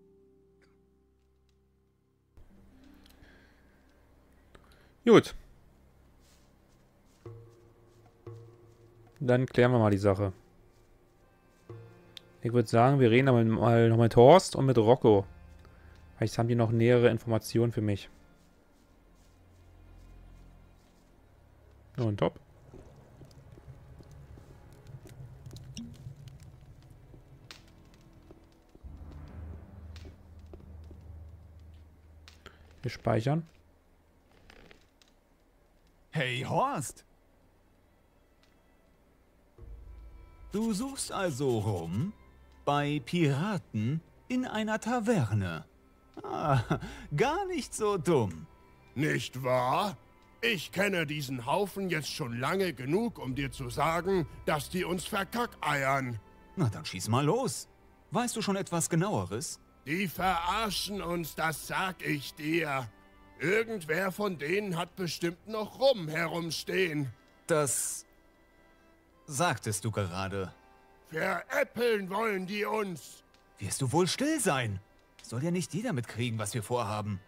S2: Gut. Dann klären wir mal die Sache. Ich würde sagen, wir reden aber mal noch mit Horst und mit Rocco. Vielleicht haben die noch nähere Informationen für mich. Ja, und top. Wir speichern.
S4: Hey Horst! Du suchst also rum bei Piraten in einer Taverne. Ah, gar nicht so dumm.
S17: Nicht wahr? Ich kenne diesen Haufen jetzt schon lange genug, um dir zu sagen, dass die uns verkackeiern.
S4: Na, dann schieß mal los. Weißt du schon etwas Genaueres?
S17: Die verarschen uns, das sag ich dir. Irgendwer von denen hat bestimmt noch Rum herumstehen.
S4: Das sagtest du gerade.
S17: Veräppeln wollen die uns.
S4: Wirst du wohl still sein? Soll ja nicht jeder mitkriegen, was wir vorhaben.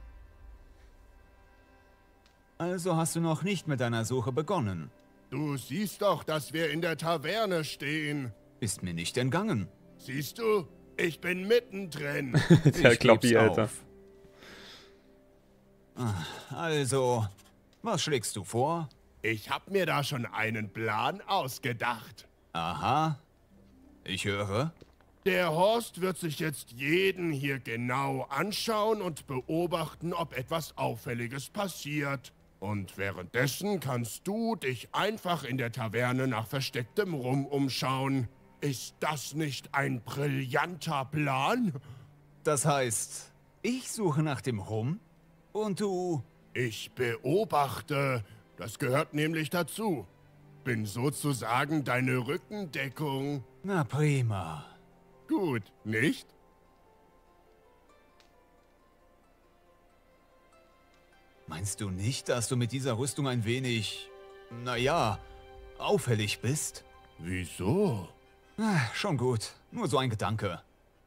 S4: Also hast du noch nicht mit deiner Suche begonnen.
S17: Du siehst doch, dass wir in der Taverne stehen.
S4: Ist mir nicht entgangen.
S17: Siehst du? Ich bin mittendrin.
S2: Der Kloppi, Alter.
S4: Also, was schlägst du vor?
S17: Ich hab mir da schon einen Plan ausgedacht.
S4: Aha. Ich höre.
S17: Der Horst wird sich jetzt jeden hier genau anschauen und beobachten, ob etwas Auffälliges passiert. Und währenddessen kannst du dich einfach in der Taverne nach verstecktem Rum umschauen. Ist das nicht ein brillanter Plan?
S4: Das heißt, ich suche nach dem Rum und du...
S17: Ich beobachte. Das gehört nämlich dazu. Bin sozusagen deine Rückendeckung.
S4: Na prima.
S17: Gut, nicht?
S4: Meinst du nicht, dass du mit dieser Rüstung ein wenig, naja, auffällig bist?
S17: Wieso?
S4: Schon gut. Nur so ein Gedanke.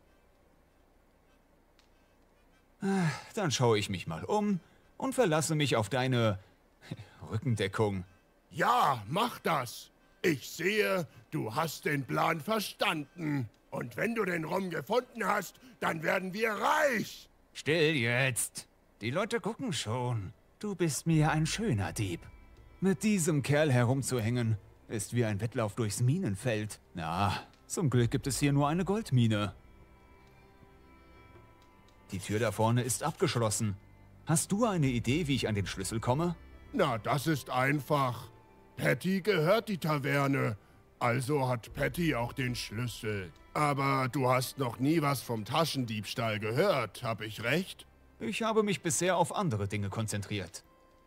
S4: Dann schaue ich mich mal um und verlasse mich auf deine Rückendeckung.
S17: Ja, mach das. Ich sehe, du hast den Plan verstanden. Und wenn du den Rum gefunden hast, dann werden wir reich.
S4: Still jetzt. Die Leute gucken schon. Du bist mir ein schöner Dieb. Mit diesem Kerl herumzuhängen, ist wie ein Wettlauf durchs Minenfeld. Na, zum Glück gibt es hier nur eine Goldmine. Die Tür da vorne ist abgeschlossen. Hast du eine Idee, wie ich an den Schlüssel komme?
S17: Na, das ist einfach. Patty gehört die Taverne. Also hat Patty auch den Schlüssel. Aber du hast noch nie was vom Taschendiebstahl gehört, hab ich recht?
S4: Ich habe mich bisher auf andere Dinge konzentriert.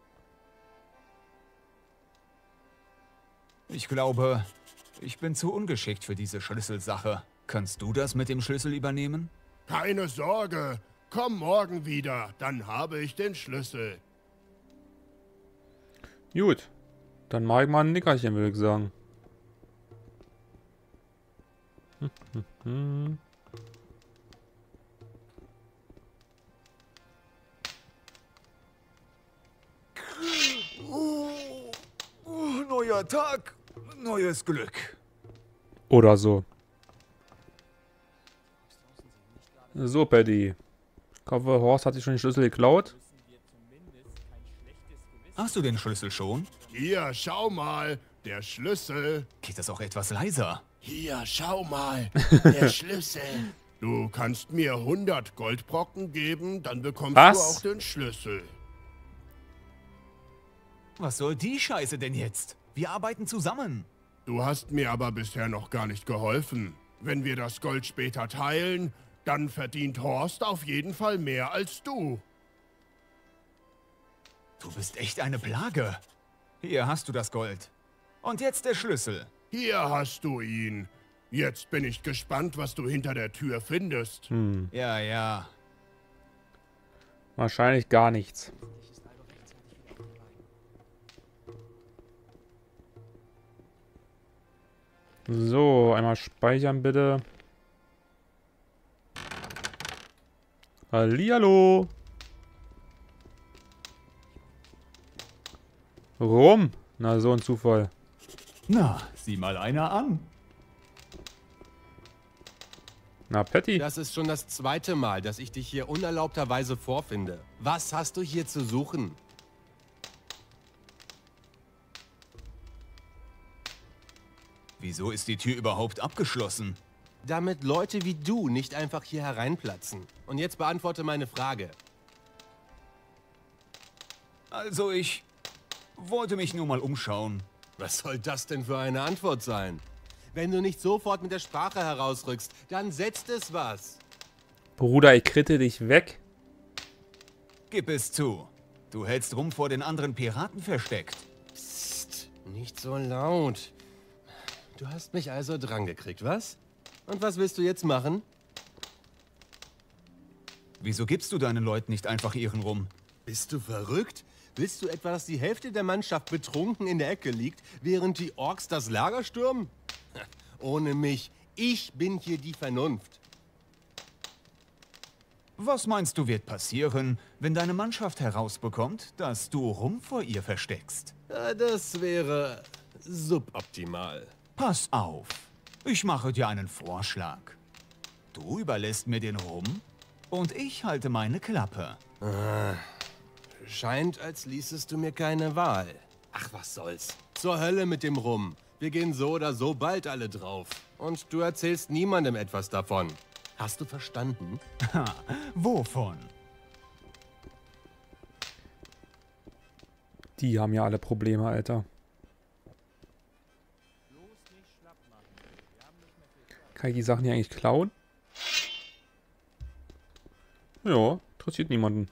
S4: Ich glaube, ich bin zu ungeschickt für diese Schlüsselsache. Kannst du das mit dem Schlüssel übernehmen?
S17: Keine Sorge. Komm morgen wieder, dann habe ich den Schlüssel.
S2: Gut. Dann mache ich mal ein Nickerchen, würde ich sagen.
S4: Neuer Tag, neues Glück.
S2: Oder so. So, Paddy. Ich hoffe, Horst hat sich schon den Schlüssel geklaut.
S4: Hast du den Schlüssel schon?
S17: Hier, schau mal, der Schlüssel.
S4: Geht das auch etwas leiser?
S17: Hier, schau mal, der Schlüssel. Du kannst mir 100 Goldbrocken geben, dann bekommst du auch den Schlüssel.
S4: Was soll die Scheiße denn jetzt? Wir arbeiten zusammen.
S17: Du hast mir aber bisher noch gar nicht geholfen. Wenn wir das Gold später teilen, dann verdient Horst auf jeden Fall mehr als du.
S4: Du bist echt eine Plage. Hier hast du das Gold. Und jetzt der Schlüssel.
S17: Hier hast du ihn. Jetzt bin ich gespannt, was du hinter der Tür findest.
S4: Ja, ja.
S2: Wahrscheinlich gar nichts. So, einmal speichern bitte. Hallihallo. Rum. Na, so ein Zufall.
S4: Na, sieh mal einer an.
S2: Na, Patty.
S19: Das ist schon das zweite Mal, dass ich dich hier unerlaubterweise vorfinde. Was hast du hier zu suchen?
S4: Wieso ist die Tür überhaupt abgeschlossen?
S19: Damit Leute wie du nicht einfach hier hereinplatzen. Und jetzt beantworte meine Frage.
S4: Also ich wollte mich nur mal umschauen.
S19: Was soll das denn für eine Antwort sein? Wenn du nicht sofort mit der Sprache herausrückst, dann setzt es was.
S2: Bruder, ich kritte dich weg.
S4: Gib es zu. Du hältst Rum vor den anderen Piraten versteckt.
S19: Psst, nicht so laut. Du hast mich also drangekriegt, was? Und was willst du jetzt machen?
S4: Wieso gibst du deinen Leuten nicht einfach ihren Rum?
S19: Bist du verrückt? Willst du etwa, dass die Hälfte der Mannschaft betrunken in der Ecke liegt, während die Orks das Lager stürmen? Ohne mich. Ich bin hier die Vernunft.
S4: Was meinst du, wird passieren, wenn deine Mannschaft herausbekommt, dass du Rum vor ihr versteckst?
S19: Das wäre suboptimal.
S4: Pass auf. Ich mache dir einen Vorschlag. Du überlässt mir den Rum und ich halte meine Klappe.
S19: Scheint, als ließest du mir keine Wahl. Ach, was soll's. Zur Hölle mit dem Rum. Wir gehen so oder so bald alle drauf. Und du erzählst niemandem etwas davon. Hast du verstanden?
S4: Ha, wovon?
S2: Die haben ja alle Probleme, Alter. Kann ich die Sachen hier eigentlich klauen? Ja, interessiert niemanden.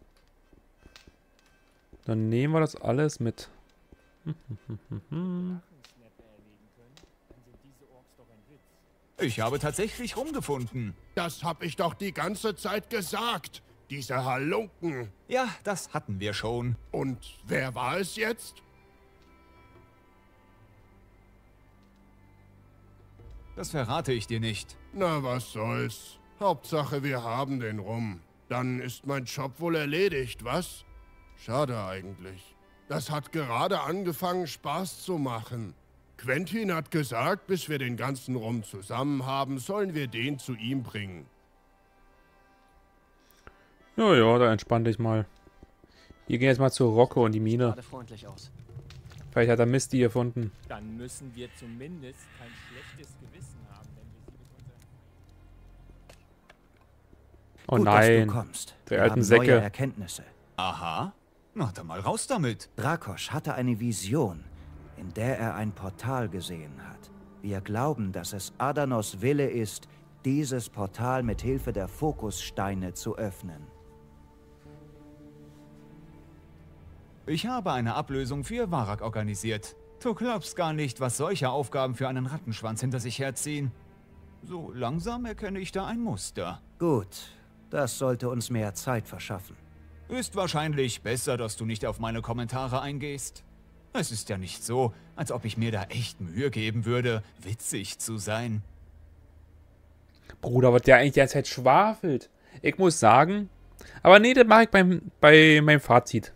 S2: Dann nehmen wir das alles mit.
S4: Ich habe tatsächlich Rum gefunden.
S17: Das hab ich doch die ganze Zeit gesagt. Diese Halunken.
S4: Ja, das hatten wir schon.
S17: Und wer war es jetzt?
S4: Das verrate ich dir nicht.
S17: Na, was soll's. Hauptsache, wir haben den Rum. Dann ist mein Job wohl erledigt, was? Schade eigentlich. Das hat gerade angefangen, Spaß zu machen. Quentin hat gesagt, bis wir den ganzen Rum zusammen haben, sollen wir den zu ihm bringen.
S2: Ja, ja, da entspann dich mal. Wir gehen jetzt mal zu Rocco und die Mine. Vielleicht hat er Misty gefunden.
S20: Dann müssen wir zumindest kein schlechtes Gewissen haben, wenn wir sie mit unseren...
S2: Oh
S21: Gut,
S2: nein,
S21: dass du kommst.
S2: die
S21: Wir
S2: alten
S21: haben
S2: Säcke.
S21: neue Erkenntnisse.
S4: Aha. Na, dann mal raus damit.
S21: Dracosch hatte eine Vision, in der er ein Portal gesehen hat. Wir glauben, dass es Adanos Wille ist, dieses Portal mit Hilfe der Fokussteine zu öffnen.
S4: Ich habe eine Ablösung für Varag organisiert. Du glaubst gar nicht, was solche Aufgaben für einen Rattenschwanz hinter sich herziehen. So langsam erkenne ich da ein Muster.
S21: Gut, das sollte uns mehr Zeit verschaffen.
S4: Ist wahrscheinlich besser, dass du nicht auf meine Kommentare eingehst. Es ist ja nicht so, als ob ich mir da echt Mühe geben würde, witzig zu sein.
S2: Bruder, was der eigentlich die ganze Zeit schwafelt. Ich muss sagen. Aber nee, das mache ich bei meinem Fazit.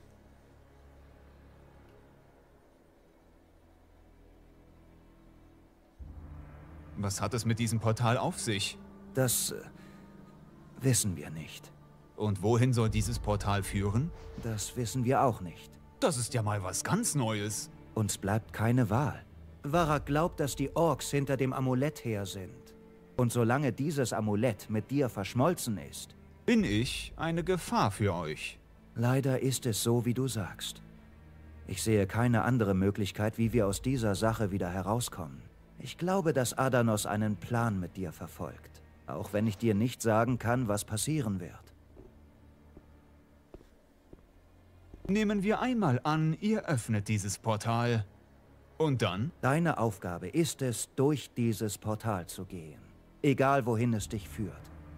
S4: Was hat es mit diesem Portal auf sich?
S21: Das wissen wir nicht.
S4: Und wohin soll dieses Portal führen?
S21: Das wissen wir auch nicht.
S4: Das ist ja mal was ganz Neues.
S21: Uns bleibt keine Wahl. Varag glaubt, dass die Orks hinter dem Amulett her sind. Und solange dieses Amulett mit dir verschmolzen ist,
S4: bin ich eine Gefahr für euch.
S21: Leider ist es so, wie du sagst. Ich sehe keine andere Möglichkeit, wie wir aus dieser Sache wieder herauskommen. Ich glaube, dass Adanos einen Plan mit dir verfolgt. Auch wenn ich dir nicht sagen kann, was passieren wird.
S4: Nehmen wir einmal an, ihr öffnet dieses Portal. Und dann?
S21: Deine Aufgabe ist es, durch dieses Portal zu gehen. Egal, wohin es dich führt.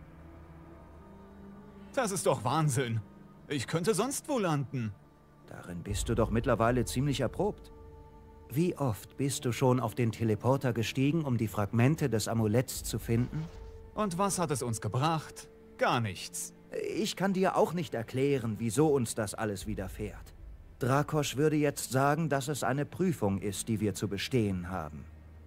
S4: Das ist doch Wahnsinn. Ich könnte sonst wo landen.
S21: Darin bist du doch mittlerweile ziemlich erprobt. Wie oft bist du schon auf den Teleporter gestiegen, um die Fragmente des Amuletts zu finden?
S4: Und was hat es uns gebracht? Gar nichts.
S21: Ich kann dir auch nicht erklären, wieso uns das alles widerfährt. Dracosch würde jetzt sagen, dass es eine Prüfung ist, die wir zu bestehen haben.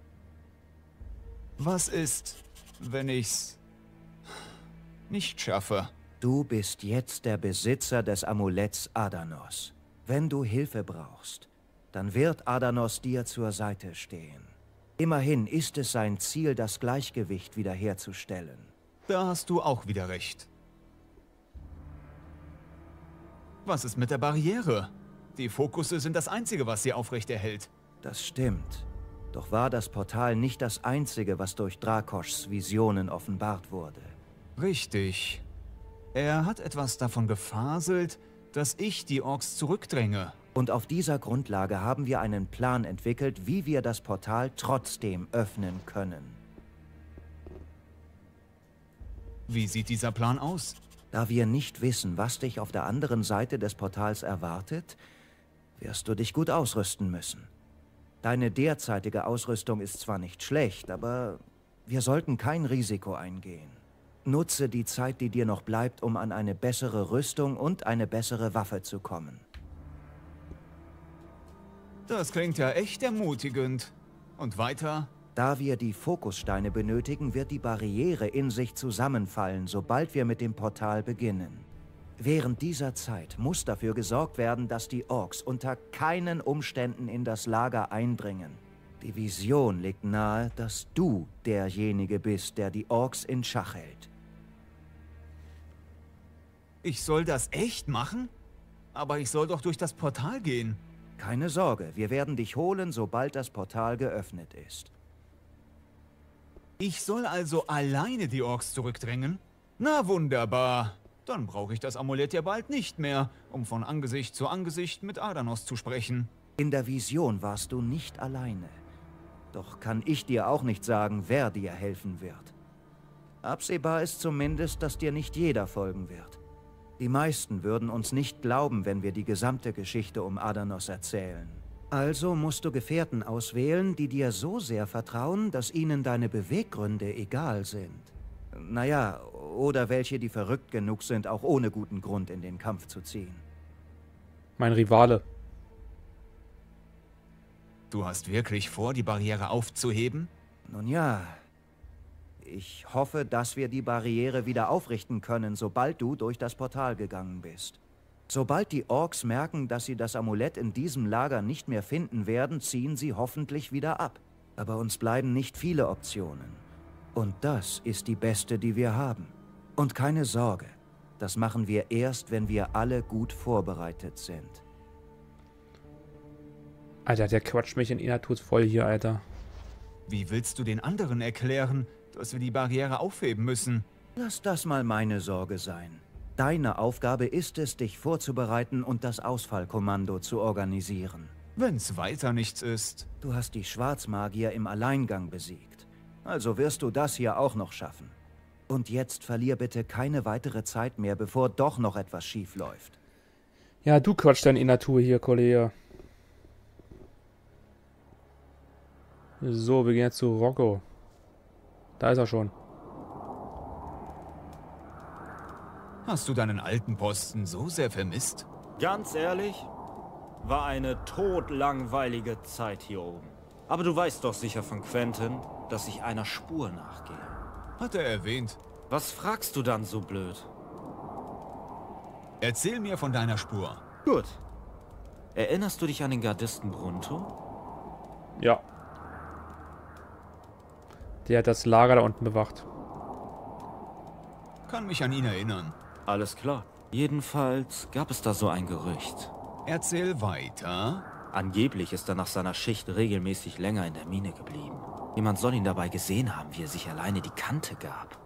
S4: Was ist, wenn ich's nicht schaffe?
S21: Du bist jetzt der Besitzer des Amuletts Adanos. Wenn du Hilfe brauchst, dann wird Adanos dir zur Seite stehen. Immerhin ist es sein Ziel, das Gleichgewicht wiederherzustellen.
S4: Da hast du auch wieder recht. Was ist mit der Barriere? Die Fokusse sind das Einzige, was sie aufrechterhält.
S21: Das stimmt. Doch war das Portal nicht das Einzige, was durch Dracoschs Visionen offenbart wurde.
S4: Richtig. Er hat etwas davon gefaselt, dass ich die Orks zurückdränge.
S21: Und auf dieser Grundlage haben wir einen Plan entwickelt, wie wir das Portal trotzdem öffnen können.
S4: Wie sieht dieser Plan aus?
S21: Da wir nicht wissen, was dich auf der anderen Seite des Portals erwartet, wirst du dich gut ausrüsten müssen. Deine derzeitige Ausrüstung ist zwar nicht schlecht, aber wir sollten kein Risiko eingehen. Nutze die Zeit, die dir noch bleibt, um an eine bessere Rüstung und eine bessere Waffe zu kommen.
S4: Das klingt ja echt ermutigend. Und weiter?
S21: Da wir die Fokussteine benötigen, wird die Barriere in sich zusammenfallen, sobald wir mit dem Portal beginnen. Während dieser Zeit muss dafür gesorgt werden, dass die Orks unter keinen Umständen in das Lager eindringen. Die Vision legt nahe, dass du derjenige bist, der die Orks in Schach hält.
S4: Ich soll das echt machen? Aber ich soll doch durch das Portal gehen.
S21: Keine Sorge, wir werden dich holen, sobald das Portal geöffnet ist.
S4: Ich soll also alleine die Orks zurückdrängen? Na wunderbar. Dann brauche ich das Amulett ja bald nicht mehr, um von Angesicht zu Angesicht mit Adanos zu sprechen.
S21: In der Vision warst du nicht alleine. Doch kann ich dir auch nicht sagen, wer dir helfen wird. Absehbar ist zumindest, dass dir nicht jeder folgen wird. Die meisten würden uns nicht glauben, wenn wir die gesamte Geschichte um Adanos erzählen. Also musst du Gefährten auswählen, die dir so sehr vertrauen, dass ihnen deine Beweggründe egal sind. Naja, oder welche, die verrückt genug sind, auch ohne guten Grund in den Kampf zu ziehen.
S2: Mein Rivale.
S4: Du hast wirklich vor, die Barriere aufzuheben?
S21: Nun ja. Ich hoffe, dass wir die Barriere wieder aufrichten können, sobald du durch das Portal gegangen bist. Sobald die Orks merken, dass sie das Amulett in diesem Lager nicht mehr finden werden, ziehen sie hoffentlich wieder ab. Aber uns bleiben nicht viele Optionen. Und das ist die beste, die wir haben. Und keine Sorge, das machen wir erst, wenn wir alle gut vorbereitet sind.
S2: Alter, der quatscht mich in Innatus voll hier, Alter.
S4: Wie willst du den anderen erklären, dass wir die Barriere aufheben müssen?
S21: Lass das mal meine Sorge sein. Deine Aufgabe ist es, dich vorzubereiten und das Ausfallkommando zu organisieren.
S4: Wenn's weiter nichts ist.
S21: Du hast die Schwarzmagier im Alleingang besiegt. Also wirst du das hier auch noch schaffen. Und jetzt verlier bitte keine weitere Zeit mehr, bevor doch noch etwas schief läuft.
S2: Ja, du quatschst dann in Natur hier, Kollege. So, wir gehen jetzt zu Rocco. Da ist er schon.
S4: Hast du deinen alten Posten so sehr vermisst?
S16: Ganz ehrlich, war eine todlangweilige Zeit hier oben. Aber du weißt doch sicher von Quentin, dass ich einer Spur nachgehe.
S4: Hat er erwähnt.
S16: Was fragst du dann so blöd?
S4: Erzähl mir von deiner Spur.
S16: Gut. Erinnerst du dich an den Gardisten Brunto?
S2: Ja. Der hat das Lager da unten bewacht.
S4: Kann mich an ihn erinnern.
S16: Alles klar. Jedenfalls gab es da so ein Gerücht.
S4: Erzähl weiter.
S16: Angeblich ist er nach seiner Schicht regelmäßig länger in der Mine geblieben. Jemand soll ihn dabei gesehen haben, wie er sich alleine die Kante gab.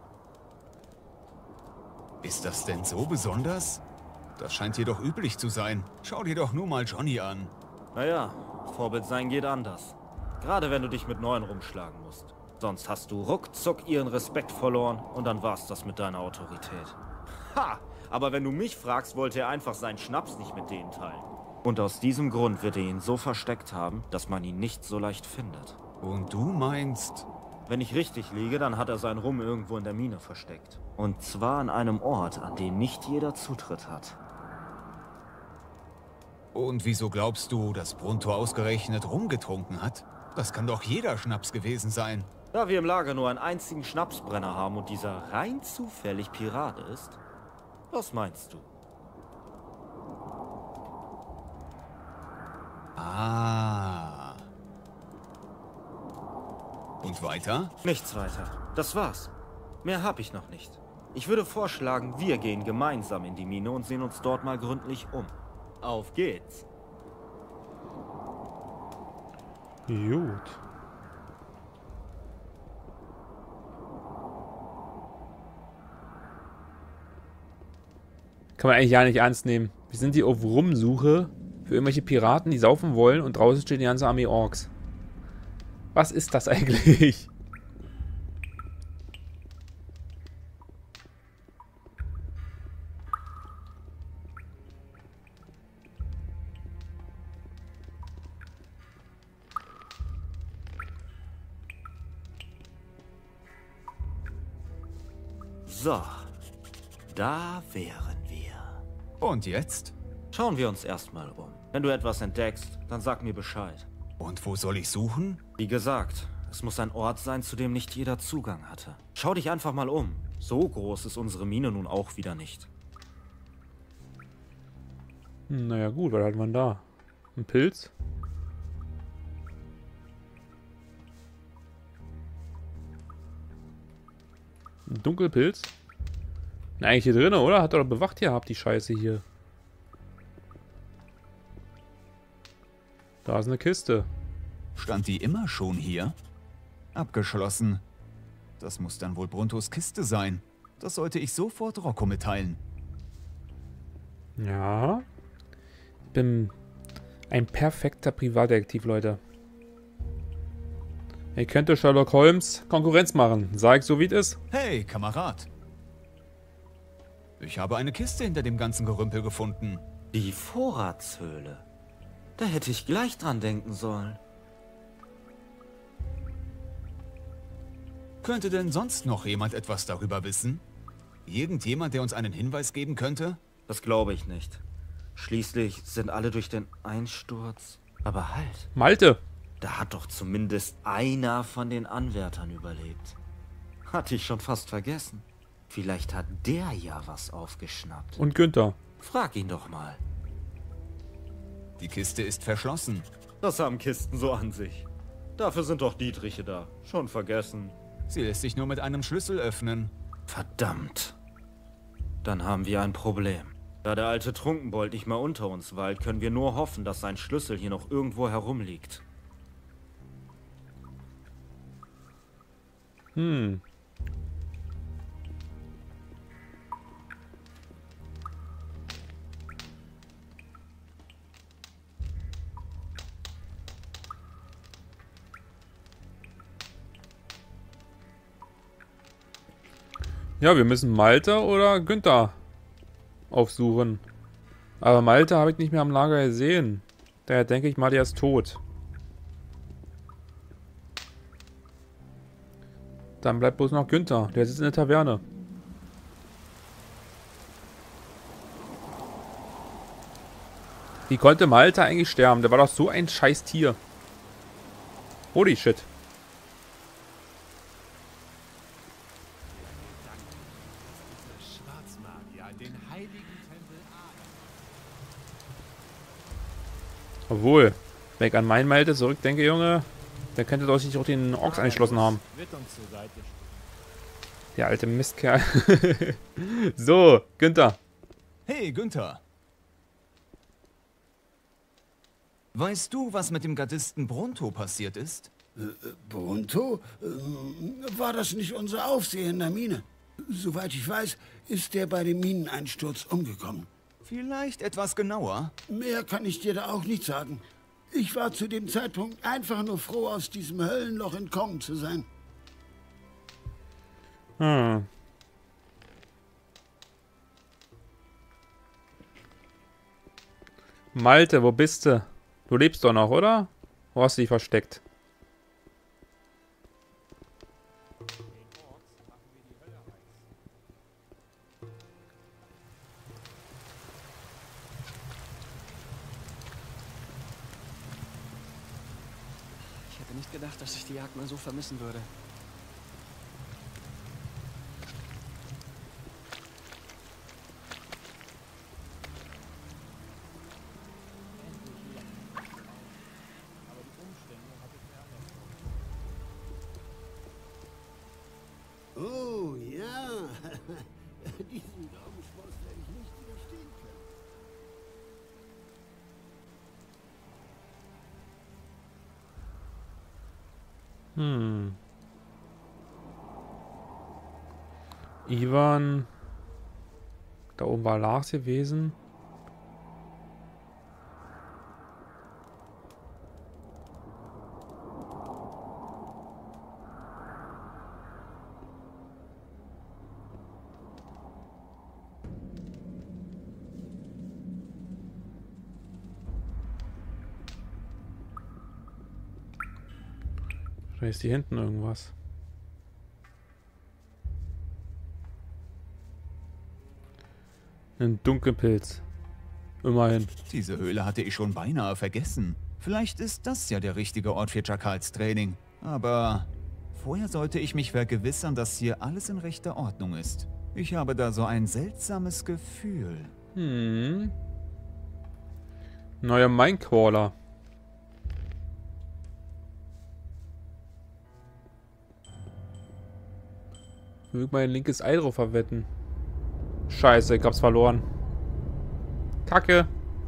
S4: Ist das denn so besonders? Das scheint hier doch üblich zu sein. Schau dir doch nur mal Johnny an.
S16: Naja, Vorbild sein geht anders. Gerade wenn du dich mit Neuen rumschlagen musst. Sonst hast du ruckzuck ihren Respekt verloren und dann war's das mit deiner Autorität. Ha! Aber wenn du mich fragst, wollte er einfach seinen Schnaps nicht mit denen teilen. Und aus diesem Grund wird er ihn so versteckt haben, dass man ihn nicht so leicht findet.
S4: Und du meinst?
S16: Wenn ich richtig liege, dann hat er seinen Rum irgendwo in der Mine versteckt. Und zwar an einem Ort, an den nicht jeder Zutritt hat.
S4: Und wieso glaubst du, dass Brunto ausgerechnet rumgetrunken hat? Das kann doch jeder Schnaps gewesen sein.
S16: Da wir im Lager nur einen einzigen Schnapsbrenner haben und dieser rein zufällig Pirat ist, was meinst du?
S4: Ah. Und weiter?
S16: Nichts weiter. Das war's. Mehr hab ich noch nicht. Ich würde vorschlagen, wir gehen gemeinsam in die Mine und sehen uns dort mal gründlich um. Auf geht's.
S2: Gut. Kann man eigentlich ja nicht ernst nehmen. Wir sind hier auf Rumsuche für irgendwelche Piraten, die saufen wollen und draußen steht die ganze Armee Orks. Was ist das eigentlich?
S16: So, da wären wir.
S4: Und jetzt?
S16: Schauen wir uns erstmal um. Wenn du etwas entdeckst, dann sag mir Bescheid.
S4: Und wo soll ich suchen?
S16: Wie gesagt, es muss ein Ort sein, zu dem nicht jeder Zugang hatte. Schau dich einfach mal um. So groß ist unsere Mine nun auch wieder nicht.
S2: Naja gut, was hat man da? Ein Pilz? Ein Dunkelpilz? Na, eigentlich hier drin, oder? Hat er doch bewacht gehabt, die Scheiße hier. Da ist eine Kiste.
S4: Stand die immer schon hier? Abgeschlossen. Das muss dann wohl Bruntos Kiste sein. Das sollte ich sofort Rocco mitteilen.
S2: Ja. Ich bin ein perfekter Privatdetektiv, Leute. Ich könnte Sherlock Holmes Konkurrenz machen. Sag ich so, wie es ist.
S4: Hey, Kamerad. Ich habe eine Kiste hinter dem ganzen Gerümpel gefunden.
S16: Die Vorratshöhle. Da hätte ich gleich dran denken sollen.
S4: Könnte denn sonst noch jemand etwas darüber wissen? Irgendjemand, der uns einen Hinweis geben könnte?
S16: Das glaube ich nicht. Schließlich sind alle durch den Einsturz. Aber halt.
S2: Malte!
S16: Da hat doch zumindest einer von den Anwärtern überlebt. Hatte ich schon fast vergessen. Vielleicht hat der ja was aufgeschnappt.
S2: Und Günther.
S16: Frag ihn doch mal.
S4: Die Kiste ist verschlossen.
S16: Das haben Kisten so an sich. Dafür sind doch Dietriche da. Schon vergessen.
S4: Sie lässt sich nur mit einem Schlüssel öffnen.
S16: Verdammt. Dann haben wir ein Problem. Da der alte Trunkenbold nicht mehr unter uns weilt, können wir nur hoffen, dass sein Schlüssel hier noch irgendwo herumliegt.
S2: Ja, wir müssen Malte oder Günther aufsuchen. Aber Malte habe ich nicht mehr am Lager gesehen. Daher denke ich mal, der ist tot. Dann bleibt bloß noch Günther. Der sitzt in der Taverne. Wie konnte Malte eigentlich sterben? Der war doch so ein scheiß Tier. Holy shit.
S6: Schwarzmagier den heiligen Tempel
S2: Obwohl, wenn ich an meinen Malte zurückdenke, Junge, der könnte doch sich auch den Orks eingeschlossen haben. Der alte Mistkerl. So, Günther.
S4: Hey, Günther. Weißt du, was mit dem Gardisten Bronto passiert ist?
S1: Bronto? War das nicht unser Aufseher in der Mine? Soweit ich weiß, ist der bei dem Mineneinsturz umgekommen.
S4: Vielleicht etwas genauer?
S1: Mehr kann ich dir da auch nicht sagen. Ich war zu dem Zeitpunkt einfach nur froh, aus diesem Höllenloch entkommen zu sein.
S2: Hm. Malte, wo bist du? Du lebst doch noch, oder? Wo hast du dich versteckt?
S22: Ich hätte nicht gedacht, dass ich die Jagd mal so vermissen würde.
S1: Oh, ja. Diesen Glaubensspross werde ich nicht widerstehen können.
S2: Ivan. Da oben war Lars gewesen. Vielleicht ist hier hinten irgendwas. Ein Dunkelpilz. Immerhin.
S4: Diese Höhle hatte ich schon beinahe vergessen. Vielleicht ist das ja der richtige Ort für Chakals Training. Aber vorher sollte ich mich vergewissern, dass hier alles in rechter Ordnung ist. Ich habe da so ein seltsames Gefühl.
S2: Neuer Minecrawler. Ich will mein linkes Ei drauf verwetten. Scheiße, ich hab's verloren. Kacke.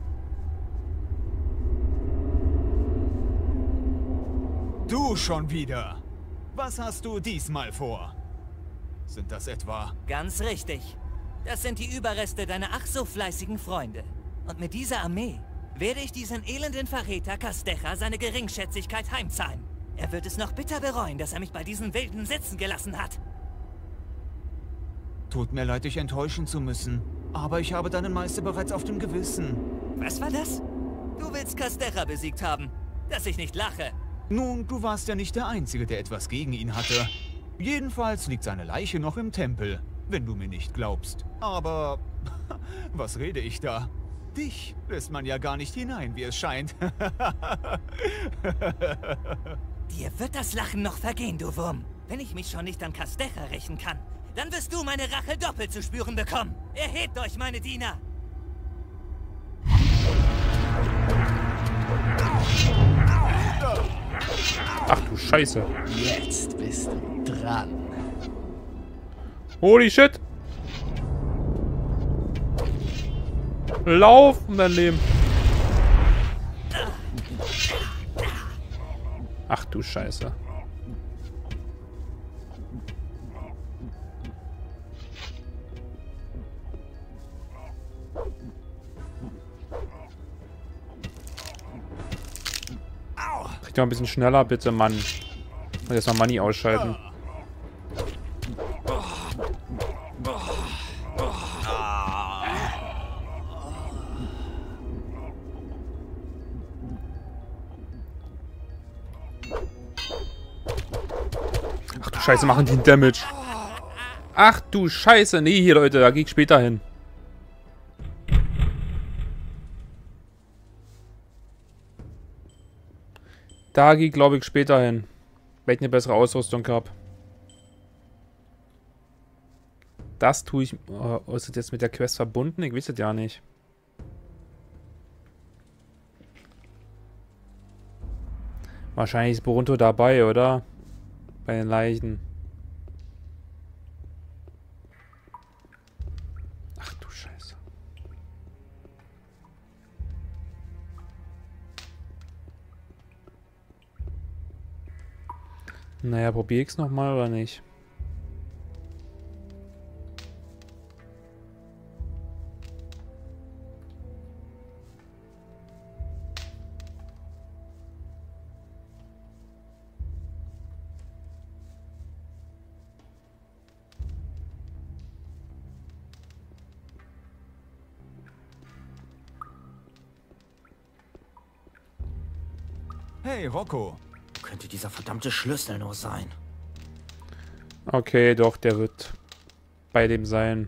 S4: Du schon wieder. Was hast du diesmal vor? Sind das etwa...
S11: Ganz richtig. Das sind die Überreste deiner ach so fleißigen Freunde. Und mit dieser Armee werde ich diesen elenden Verräter Castecha seine Geringschätzigkeit heimzahlen. Er wird es noch bitter bereuen, dass er mich bei diesen Wilden sitzen gelassen hat.
S4: Tut mir leid, dich enttäuschen zu müssen. Aber ich habe deinen Meister bereits auf dem Gewissen.
S11: Was war das? Du willst Castecha besiegt haben. Dass ich nicht lache.
S4: Nun, du warst ja nicht der Einzige, der etwas gegen ihn hatte. Jedenfalls liegt seine Leiche noch im Tempel, wenn du mir nicht glaubst. Aber was rede ich da? Dich lässt man ja gar nicht hinein, wie es scheint.
S11: Dir wird das Lachen noch vergehen, du Wurm. Wenn ich mich schon nicht an Castecha rächen kann, dann wirst du meine Rache doppelt zu spüren bekommen. Erhebt euch, meine Diener!
S2: Ach du Scheiße.
S13: Jetzt bist du dran.
S2: Holy shit. Lauf um dein Leben. Ach du Scheiße. Krieg doch ein bisschen schneller, bitte, Mann. Und jetzt mal Money ausschalten. Ach du Scheiße, machen die Damage. Ach du Scheiße. Nee, hier, Leute, da gehe ich später hin. Da gehe ich, glaube ich, später hin. Weil ich eine bessere Ausrüstung habe. Das tue ich... Oh, ist das jetzt mit der Quest verbunden? Ich weiß es ja nicht. Wahrscheinlich ist Boruto dabei, oder? Bei den Leichen. Ach du Scheiße. Naja, probier ich's nochmal oder nicht?
S4: Hey, Rocco.
S16: Könnte dieser verdammte Schlüssel nur sein.
S2: Okay, doch, der wird bei dem sein.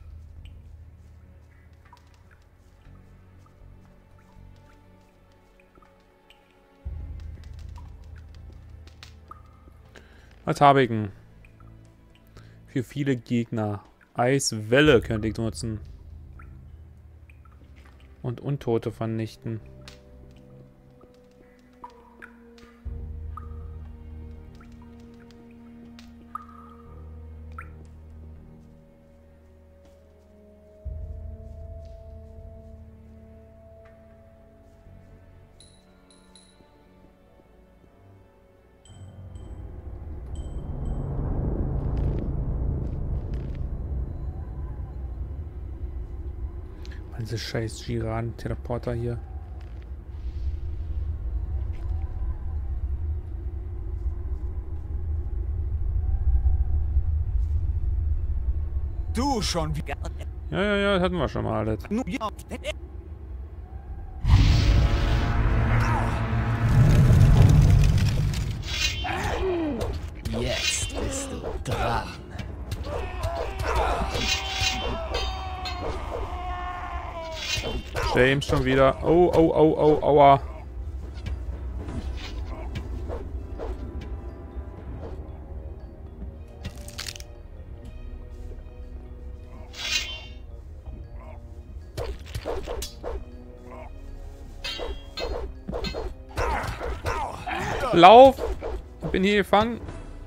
S2: Was habe ich denn? Für viele Gegner. Eiswelle könnte ich nutzen. Und Untote vernichten. Diese scheiß Jiran-Teleporter hier.
S4: Du schon wieder.
S2: Ja, das hatten wir schon mal alles.
S9: Jetzt bist du dran.
S2: James schon wieder. Oh, aua. Lauf! Ich bin hier gefangen.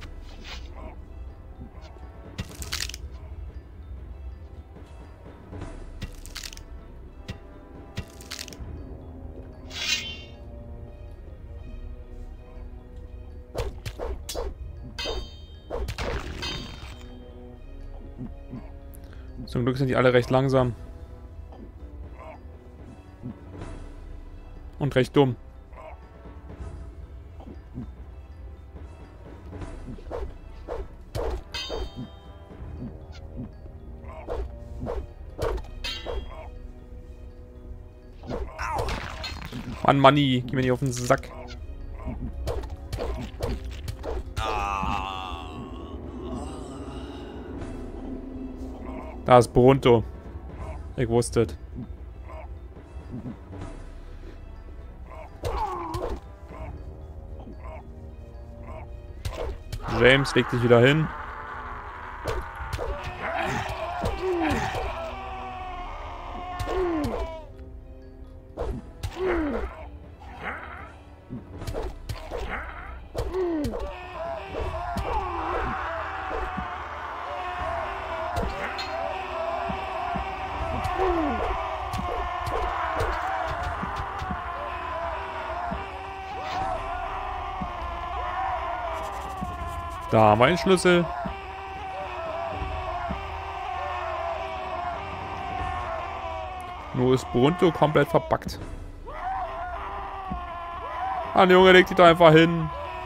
S2: Zum Glück sind die alle recht langsam. Und recht dumm. Mann, Manni, geh mir nicht auf den Sack. Da ist Boruto. Ich wusste es. James, leg dich wieder hin. Da haben wir einen Schlüssel. Nur ist Boruto komplett verbuggt. Mann, Junge, leg dich doch einfach hin.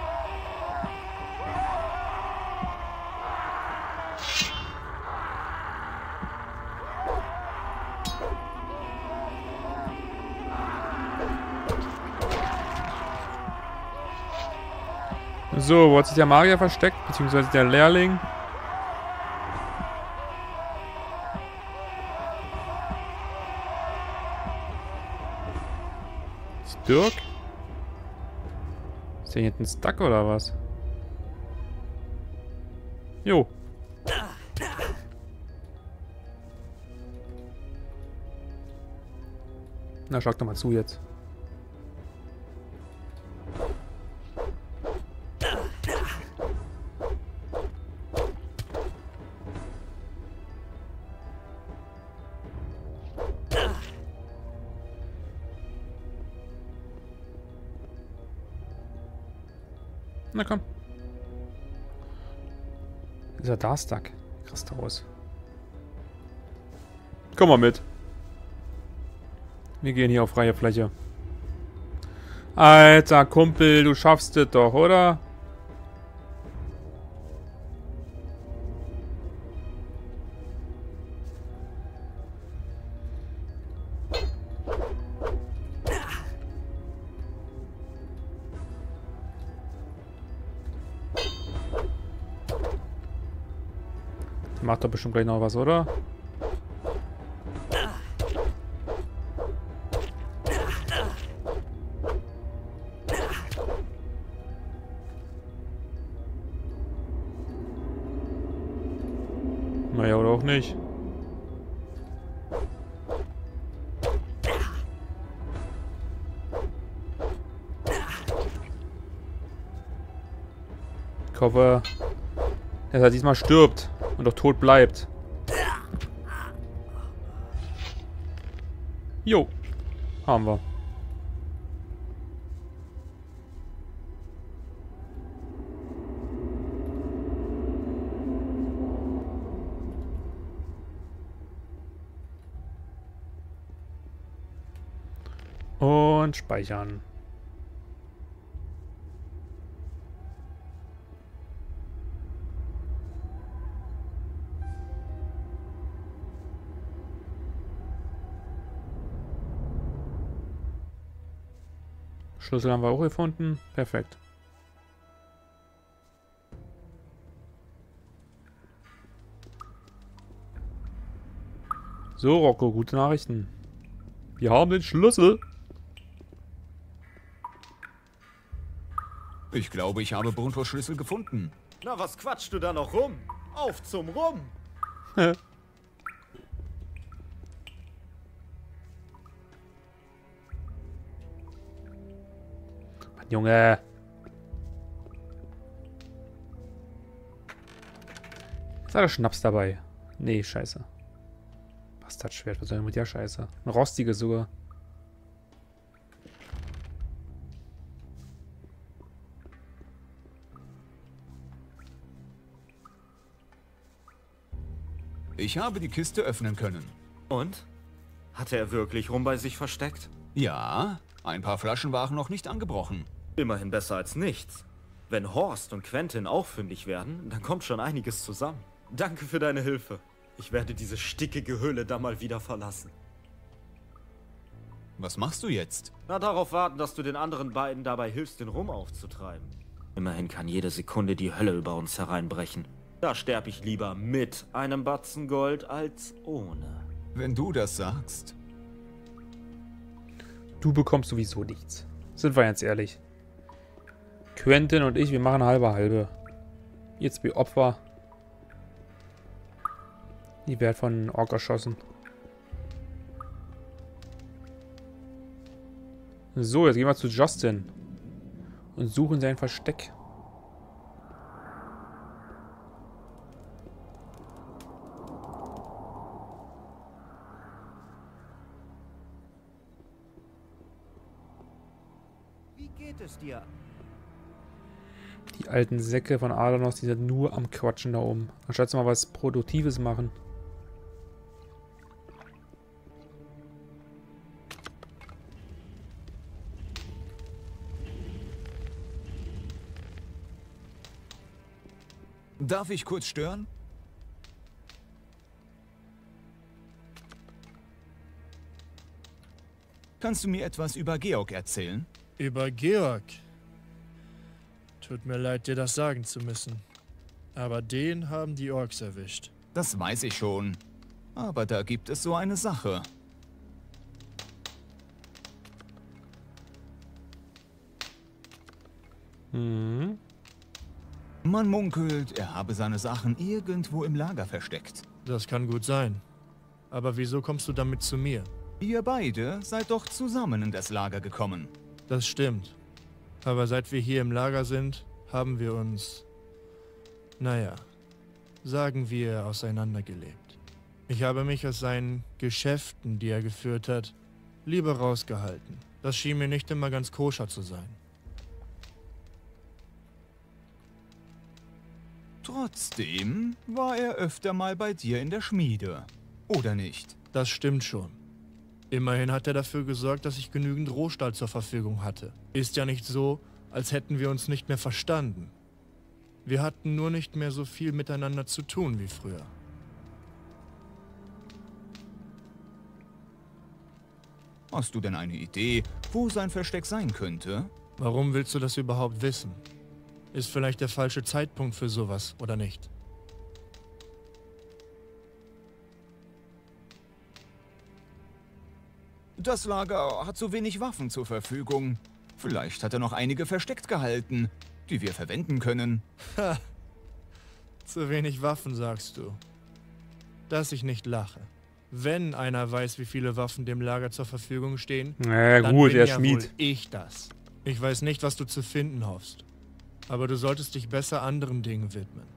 S2: So, wo hat sich der Magier versteckt? Beziehungsweise der Lehrling. Ist Dirk? Ist der hier hinten stuck oder was? Jo. Na, schlag doch mal zu jetzt. Na komm. Dieser Darstag. Krass daraus. Komm mal mit. Wir gehen hier auf freie Fläche. Alter Kumpel, du schaffst es doch, oder? Macht doch bestimmt gleich noch was, oder? Naja, oder auch nicht. Ich hoffe, dass er diesmal stirbt und doch tot bleibt. Jo, haben wir. Und speichern. Schlüssel haben wir auch gefunden. Perfekt. So, Rocco, gute Nachrichten. Wir haben den Schlüssel.
S4: Ich glaube, ich habe Bruntors Schlüssel gefunden.
S16: Na, was quatschst du da noch rum? Auf zum Rum!
S2: Mann, Junge! Ist da der Schnaps dabei? Nee, scheiße. Bastardschwert, was soll denn mit der Scheiße? Ein rostiges sogar.
S4: Ich habe die Kiste öffnen können.
S16: Und? Hatte er wirklich Rum bei sich versteckt?
S4: Ja, ein paar Flaschen waren noch nicht angebrochen.
S16: Immerhin besser als nichts. Wenn Horst und Quentin auch fündig werden, dann kommt schon einiges zusammen. Danke für deine Hilfe. Ich werde diese stickige Höhle da mal wieder verlassen.
S4: Was machst du jetzt?
S16: Na, darauf warten, dass du den anderen beiden dabei hilfst, den Rum aufzutreiben. Immerhin kann jede Sekunde die Hölle über uns hereinbrechen. Da sterbe ich lieber mit einem Batzen Gold als ohne.
S4: Wenn du das sagst.
S2: Du bekommst sowieso nichts. Sind wir ganz ehrlich. Quentin und ich, wir machen halbe. Jetzt wie Opfer. Die werden von einem Ork erschossen. So, jetzt gehen wir zu Justin. Und suchen sein Versteck.
S21: Wie geht es dir?
S2: Die alten Säcke von Adanos, die sind nur am Quatschen da oben. Anstatt mal was Produktives machen.
S4: Darf ich kurz stören? Kannst du mir etwas über Georg erzählen?
S5: Über Georg? Tut mir leid, dir das sagen zu müssen. Aber den haben die Orks erwischt.
S4: Das weiß ich schon. Aber da gibt es so eine Sache.
S2: Mhm.
S4: Man munkelt, er habe seine Sachen irgendwo im Lager versteckt.
S5: Das kann gut sein. Aber wieso kommst du damit zu mir?
S4: Ihr beide seid doch zusammen in das Lager gekommen.
S5: Das stimmt. Aber seit wir hier im Lager sind, haben wir uns, naja, sagen wir, auseinandergelebt. Ich habe mich aus seinen Geschäften, die er geführt hat, lieber rausgehalten. Das schien mir nicht immer ganz koscher zu sein.
S4: Trotzdem war er öfter mal bei dir in der Schmiede. Oder nicht?
S5: Das stimmt schon. Immerhin hat er dafür gesorgt, dass ich genügend Rohstahl zur Verfügung hatte. Ist ja nicht so, als hätten wir uns nicht mehr verstanden. Wir hatten nur nicht mehr so viel miteinander zu tun wie früher.
S4: Hast du denn eine Idee, wo sein Versteck sein könnte?
S5: Warum willst du das überhaupt wissen? Ist vielleicht der falsche Zeitpunkt für sowas, oder nicht?
S4: Das Lager hat so wenig Waffen zur Verfügung. Vielleicht hat er noch einige versteckt gehalten, die wir verwenden können.
S5: Ha! Zu wenig Waffen, sagst du. Dass ich nicht lache. Wenn einer weiß, wie viele Waffen dem Lager zur Verfügung stehen, dann
S2: gut,
S5: bin
S2: der
S5: ja
S2: Schmied.
S5: wohl ich das. Ich weiß nicht, was du zu finden hoffst. Aber du solltest dich besser anderen Dingen widmen.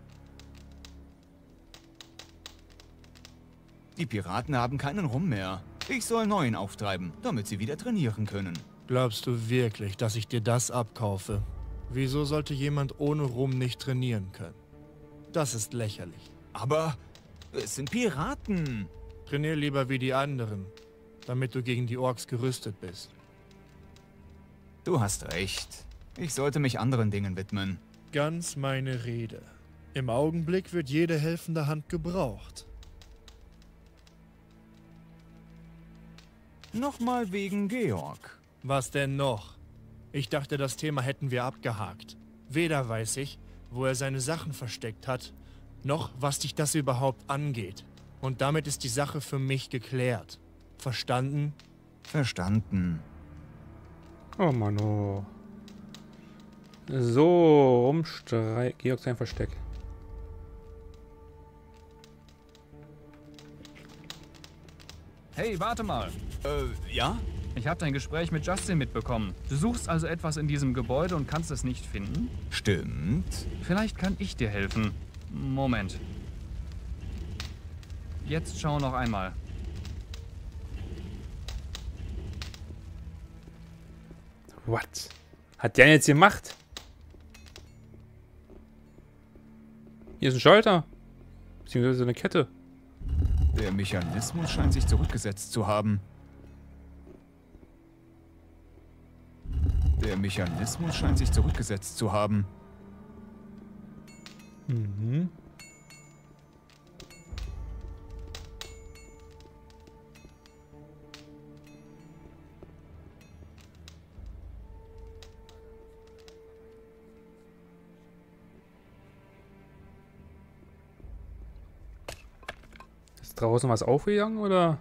S4: Die Piraten haben keinen Rum mehr. Ich soll neuen auftreiben, damit sie wieder trainieren können.
S5: Glaubst du wirklich, dass ich dir das abkaufe? Wieso sollte jemand ohne Rum nicht trainieren können? Das ist lächerlich.
S4: Aber es sind Piraten.
S5: Trainier lieber wie die anderen, damit du gegen die Orks gerüstet bist.
S4: Du hast recht. Ich sollte mich anderen Dingen widmen.
S5: Ganz meine Rede. Im Augenblick wird jede helfende Hand gebraucht.
S4: Nochmal wegen Georg.
S5: Was denn noch? Ich dachte, das Thema hätten wir abgehakt. Weder weiß ich, wo er seine Sachen versteckt hat, noch was dich das überhaupt angeht. Und damit ist die Sache für mich geklärt. Verstanden?
S4: Verstanden.
S2: Oh Mann, oh. So, Georg sein Versteck.
S12: Hey, warte mal.
S4: Ja?
S12: Ich habe dein Gespräch mit Justin mitbekommen. Du suchst also etwas in diesem Gebäude und kannst es nicht finden?
S4: Stimmt.
S12: Vielleicht kann ich dir helfen. Moment. Jetzt schau noch einmal.
S2: What? Hat der jetzt gemacht? Hier ist ein Schalter. Beziehungsweise eine Kette.
S4: Der Mechanismus scheint sich zurückgesetzt zu haben.
S2: Mhm. Ist draußen was aufgegangen, oder?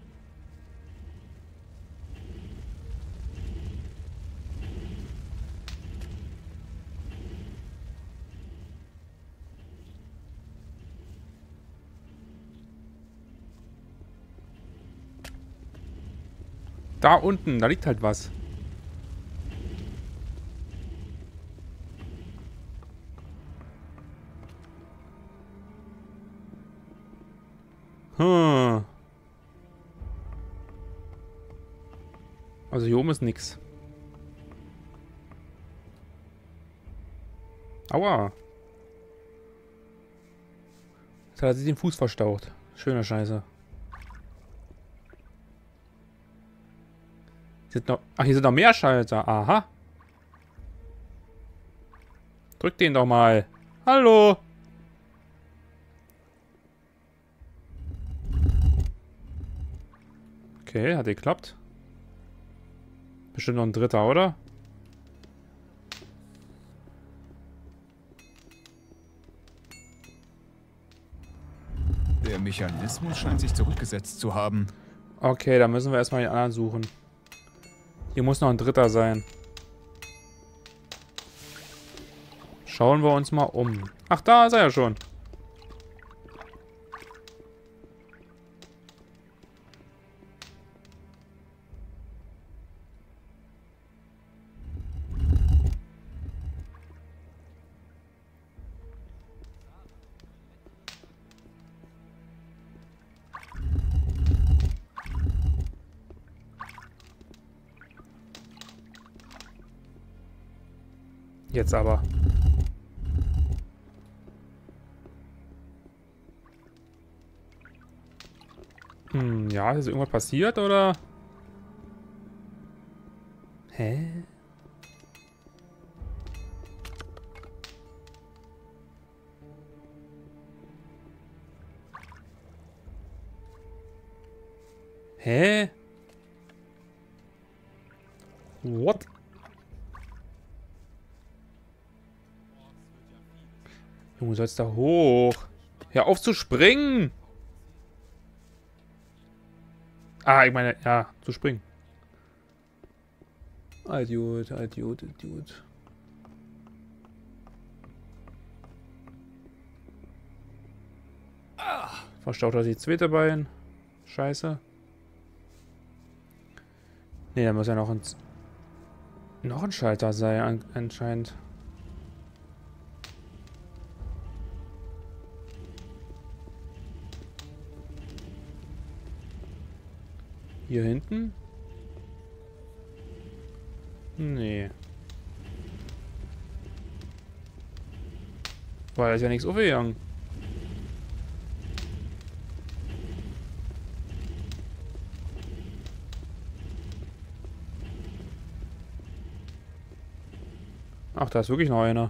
S2: Da unten, da liegt halt was. Also hier oben ist nix. Aua. Jetzt hat er sich den Fuß verstaucht. Schöner Scheiße. Hier sind noch mehr Schalter. Aha. Drück den doch mal. Hallo. Okay, hat geklappt. Bestimmt noch ein dritter, oder?
S4: Der Mechanismus scheint sich zurückgesetzt zu haben.
S2: Okay, dann müssen wir erstmal den anderen suchen. Hier muss noch ein dritter sein. Schauen wir uns mal um. Ach, da ist er ja schon. Jetzt aber. Ja, ist irgendwas passiert, oder? Hä? Hä? What? Junge, sollst da hoch? Hör auf zu springen! Ah, ich meine, ja, zu springen. Idiot, Idiot, Idiot. Verstaut er die zweite Bein. Scheiße. Ne, da muss ja noch ein Schalter sein, anscheinend. Hier hinten? Nee. Weil da ist ja nichts aufgegangen. Ach, da ist wirklich noch einer.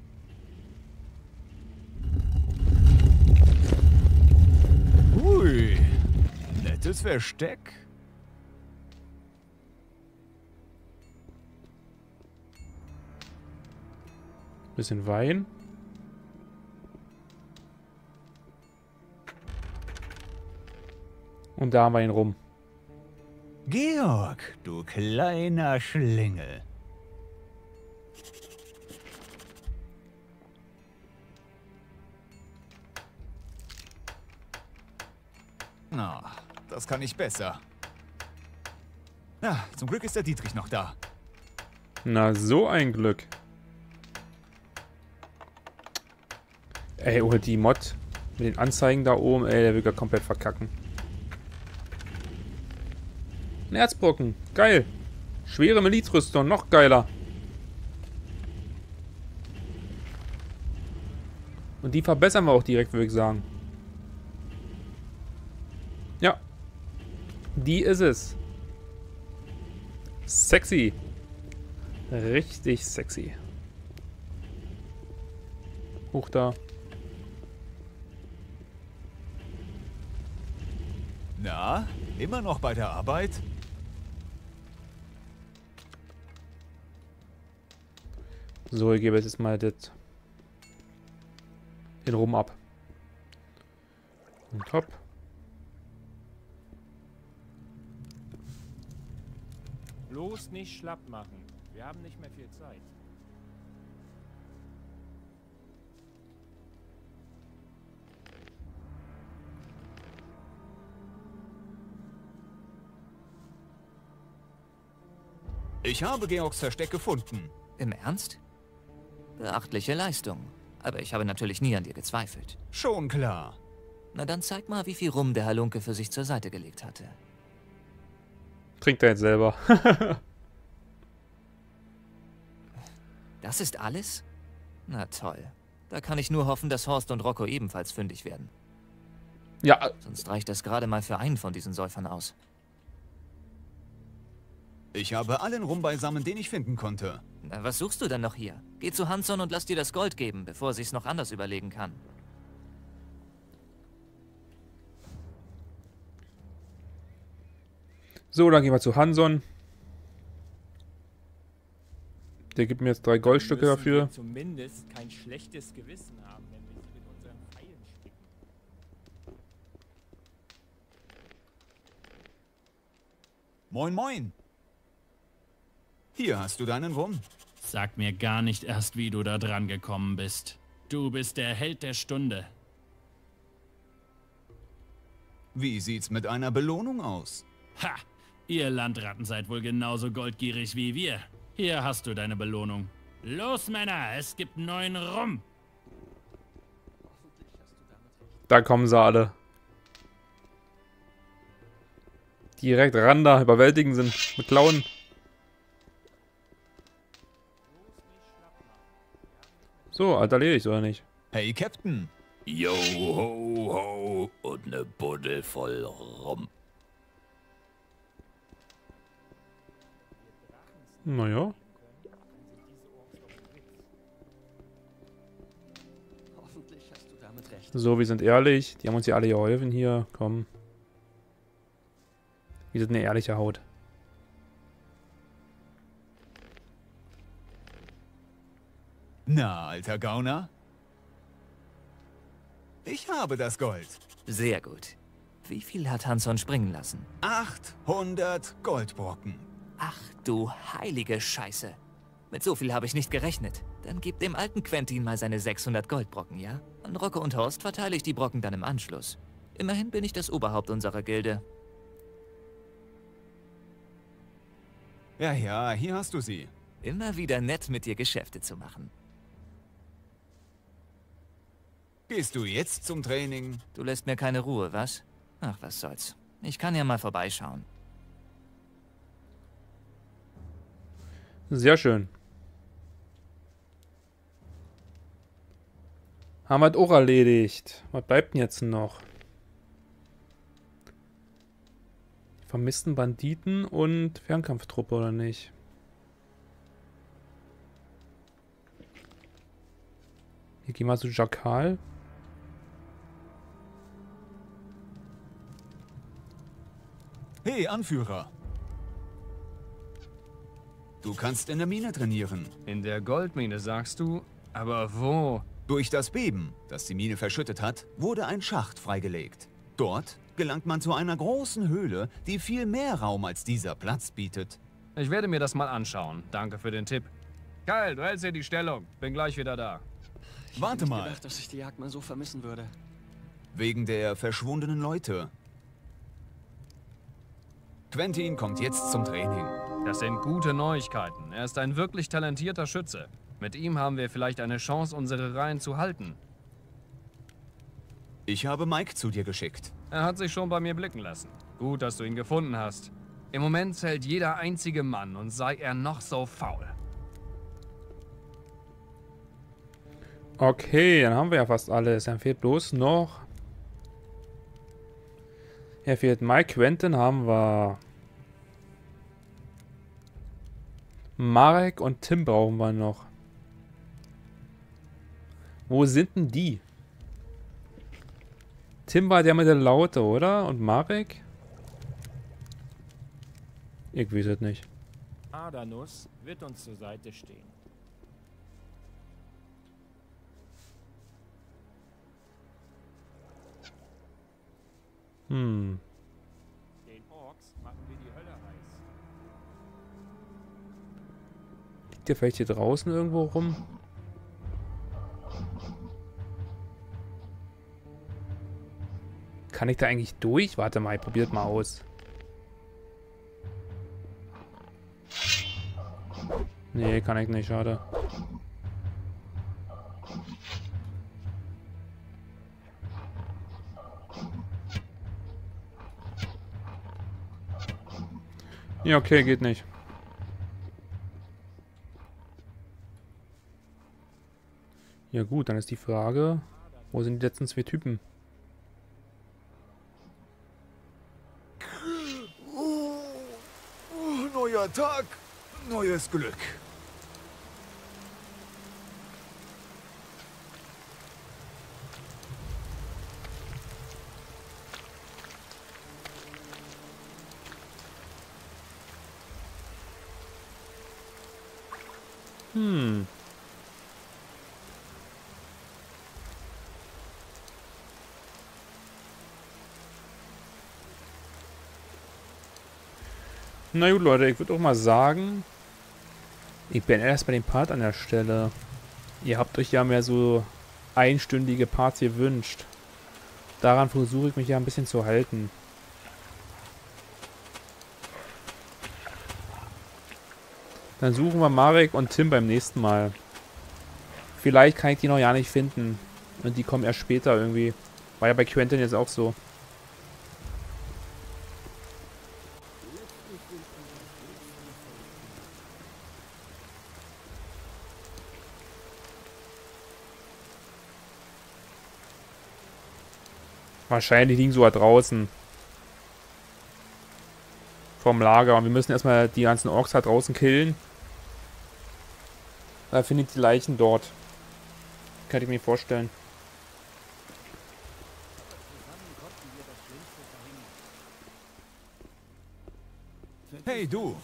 S4: Ui, nettes Versteck.
S2: Bisschen Wein. Und da haben wir ihn rum.
S4: Georg, du kleiner Schlingel. Na, das kann ich besser. Ja, zum Glück ist der Dietrich noch da.
S2: Na, so ein Glück. Ey, oder die Mod mit den Anzeigen da oben, ey, der will ja komplett verkacken. Ein Erzbrocken, geil. Schwere Milizrüstung, noch geiler. Und die verbessern wir auch direkt, würde ich sagen. Ja. Die ist es. Sexy. Richtig sexy. Hoch da.
S4: Na, immer noch bei der Arbeit?
S2: So, ich gebe jetzt mal den Rum ab. Und hopp.
S20: Bloß nicht schlapp machen. Wir haben nicht mehr viel Zeit.
S4: Ich habe Georgs Versteck gefunden.
S18: Im Ernst? Beachtliche Leistung. Aber ich habe natürlich nie an dir gezweifelt.
S4: Schon klar.
S18: Na dann zeig mal, wie viel Rum der Halunke für sich zur Seite gelegt hatte.
S2: Trinkt er jetzt selber.
S18: Das ist alles? Na toll. Da kann ich nur hoffen, dass Horst und Rocco ebenfalls fündig werden.
S2: Ja.
S18: Sonst reicht das gerade mal für einen von diesen Säufern aus.
S4: Ich habe allen Rum beisammen, den ich finden konnte.
S18: Na, was suchst du denn noch hier? Geh zu Hanson und lass dir das Gold geben, bevor er sich's noch anders überlegen kann.
S2: So, dann gehen wir zu Hanson. Der gibt mir jetzt 3 Goldstücke dafür.
S20: Wir zumindest kein schlechtes Gewissen haben, wenn wir sie mit unseren Pfeilen spicken.
S4: Moin, moin. Hier hast du deinen Rum.
S10: Sag mir gar nicht erst, wie du da dran gekommen bist. Du bist der Held der Stunde.
S4: Wie sieht's mit einer Belohnung aus?
S10: Ha! Ihr Landratten seid wohl genauso goldgierig wie wir. Hier hast du deine Belohnung. Los, Männer, es gibt neuen Rum.
S2: Da kommen sie alle. Direkt ran da, überwältigen sind mit Klauen. So, Alter, erledigt, oder nicht?
S4: Hey, Captain.
S7: Yo, ho, ho, und ne Buddel voll Rum.
S2: Naja.
S22: Hoffentlich hast du damit recht.
S2: So, wir sind ehrlich. Die haben uns ja alle geholfen hier. Komm. Wir sind eine ehrliche Haut.
S4: Na, alter Gauner? Ich habe das Gold.
S18: Sehr gut. Wie viel hat Hanson springen lassen?
S4: 800 Goldbrocken.
S18: Ach du heilige Scheiße. Mit so viel habe ich nicht gerechnet. Dann gib dem alten Quentin mal seine 600 Goldbrocken, ja? An Rocco und Horst verteile ich die Brocken dann im Anschluss. Immerhin bin ich das Oberhaupt unserer Gilde.
S4: Ja, ja, hier hast du sie.
S18: Immer wieder nett, mit dir Geschäfte zu machen.
S4: Gehst du jetzt zum Training?
S18: Du lässt mir keine Ruhe, was? Ach, was soll's. Ich kann ja mal vorbeischauen.
S2: Sehr schön. Haben wir das auch erledigt. Was bleibt denn jetzt noch? Vermissten Banditen und Fernkampftruppe, oder nicht? Hier gehen wir zu Jakal.
S4: Hey, Anführer. Du kannst in der Mine trainieren.
S7: In der Goldmine, sagst du? Aber wo?
S4: Durch das Beben, das die Mine verschüttet hat, wurde ein Schacht freigelegt. Dort gelangt man zu einer großen Höhle, die viel mehr Raum als dieser Platz bietet.
S7: Ich werde mir das mal anschauen. Danke für den Tipp. Kyle, du hältst hier die Stellung. Bin gleich wieder da.
S4: Warte mal.
S22: Ich hätte nicht gedacht, dass ich die Jagd mal so vermissen würde.
S4: Wegen der verschwundenen Leute. Quentin kommt jetzt zum Training.
S7: Das sind gute Neuigkeiten. Er ist ein wirklich talentierter Schütze. Mit ihm haben wir vielleicht eine Chance, unsere Reihen zu halten.
S4: Ich habe Mike zu dir geschickt.
S7: Er hat sich schon bei mir blicken lassen. Gut, dass du ihn gefunden hast. Im Moment zählt jeder einzige Mann und sei er noch so faul.
S2: Okay, dann haben wir ja fast alles. Dann fehlt bloß noch... Ja, fehlt Mike, Quentin haben wir... Marek und Tim brauchen wir noch. Wo sind denn die? Tim war der mit der Laute, oder? Und Marek? Ich weiß es nicht.
S20: Adanus wird uns zur Seite stehen.
S2: Den
S20: Orks machen wir die Hölle heiß.
S2: Liegt der vielleicht hier draußen irgendwo rum? Kann ich da eigentlich durch? Warte mal, probiert mal aus. Nee, kann ich nicht, schade. Ja, okay, geht nicht. Ja gut, dann ist die Frage, wo sind die letzten zwei Typen?
S4: Neuer Tag, neues Glück.
S2: Na gut, Leute, ich würde auch mal sagen, ich beende erstmal den Part an der Stelle. Ihr habt euch ja mehr so einstündige Parts gewünscht. Daran versuche ich mich ja ein bisschen zu halten. Dann suchen wir Marek und Tim beim nächsten Mal. Vielleicht kann ich die noch ja nicht finden. Und die kommen erst später irgendwie. War ja bei Quentin jetzt auch so. Wahrscheinlich liegen sogar draußen. Vom Lager. Und wir müssen erstmal die ganzen Orks da draußen killen. Da findet die Leichen dort. Kann ich mir vorstellen.
S4: Hey, du!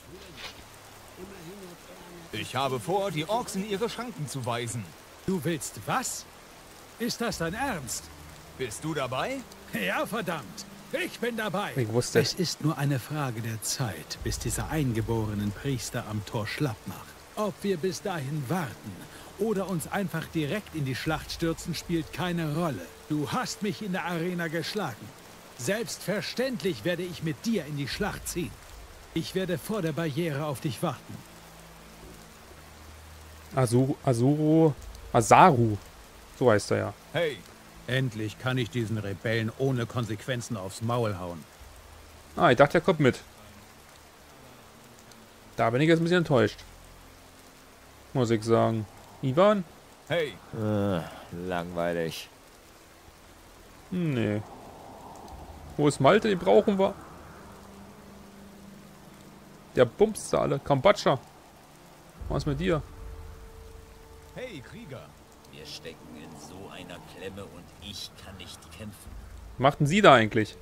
S4: Ich habe vor, die Orks in ihre Schranken zu weisen.
S6: Du willst was? Ist das dein Ernst?
S4: Bist du dabei?
S6: Ja, verdammt. Ich bin dabei.
S2: Ich wusste
S6: Es ist nur eine Frage der Zeit, bis dieser eingeborenen Priester am Tor schlapp macht. Ob wir bis dahin warten oder uns einfach direkt in die Schlacht stürzen, spielt keine Rolle. Du hast mich in der Arena geschlagen. Selbstverständlich werde ich mit dir in die Schlacht ziehen. Ich werde vor der Barriere auf dich warten.
S2: Asaru. So heißt er ja.
S4: Hey!
S6: Endlich kann ich diesen Rebellen ohne Konsequenzen aufs Maul hauen.
S2: Ah, ich dachte, er kommt mit. Da bin ich jetzt ein bisschen enttäuscht. Muss ich sagen. Ivan?
S4: Hey!
S14: Langweilig.
S2: Nee. Wo ist Malte? Den brauchen wir. Der bumst da alle. Kambodscha. Was ist mit dir?
S4: Hey, Krieger!
S3: Wir stecken in so einer Klemme und ich kann nicht kämpfen.
S2: Was machten Sie da eigentlich?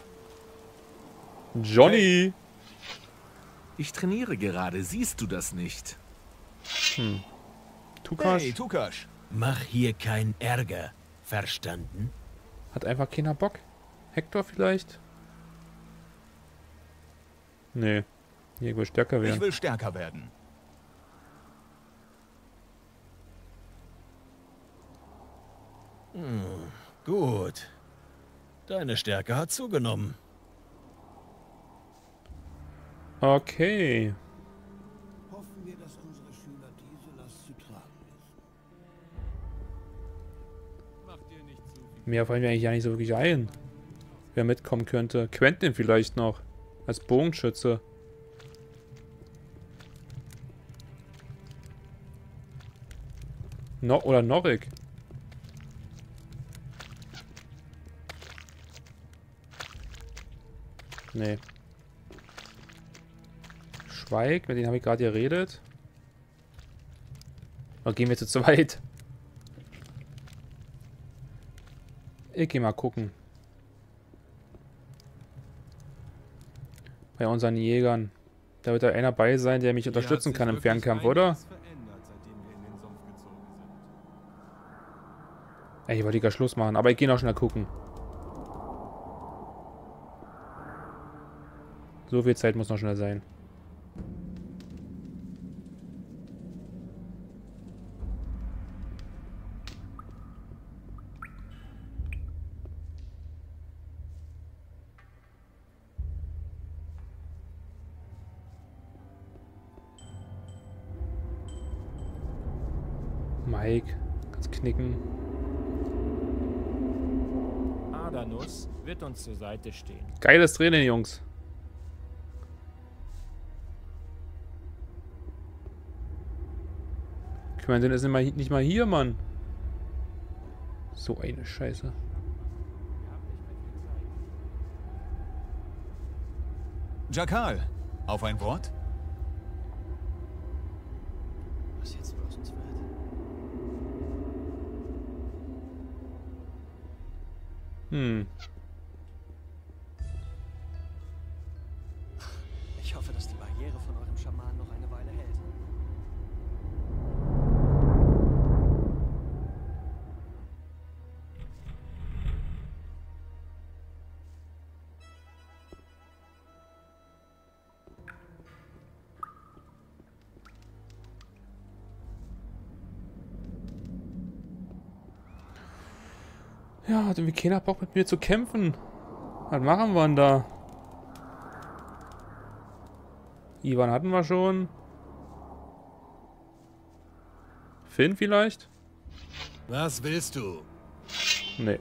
S2: Johnny!
S8: Ich trainiere gerade, siehst du das nicht?
S2: Tukash?
S4: Hey, Tukash!
S13: Mach hier keinen Ärger. Verstanden?
S2: Hat einfach keiner Bock. Hector vielleicht? Nee. Hier will stärker werden.
S4: Ich will stärker werden.
S13: Gut. Deine Stärke hat zugenommen.
S2: Okay.
S1: Hoffen wir, dass unsere Schüler diese Last zu tragen wissen.
S2: Mehr fallen mir eigentlich gar nicht so wirklich ein. Wer mitkommen könnte. Quentin vielleicht noch. Als Bogenschütze. Oder Norik. Nee. Schweig, mit denen habe ich gerade geredet. Oder gehen wir zu zweit? Ich gehe mal gucken. Bei unseren Jägern. Da wird da einer bei sein, der mich unterstützen kann im Fernkampf, oder? Ey, ich wollte gar Schluss machen, aber ich gehe noch schnell gucken. So viel Zeit muss noch schnell sein. Mike, kannst knicken.
S20: Adanus wird uns zur Seite stehen.
S2: Geiles Training, Jungs. Quentin ist nicht mal hier, Mann. So eine Scheiße.
S4: Jakal, auf ein Wort?
S22: Was jetzt wohl aus uns wird? Ich hoffe, dass die Barriere von eurem Schaman noch eine Weile hält.
S2: Ja, hat irgendwie keiner Bock mit mir zu kämpfen. Was machen wir denn da? Ivan hatten wir schon. Finn vielleicht?
S19: Was willst du?
S2: Nee.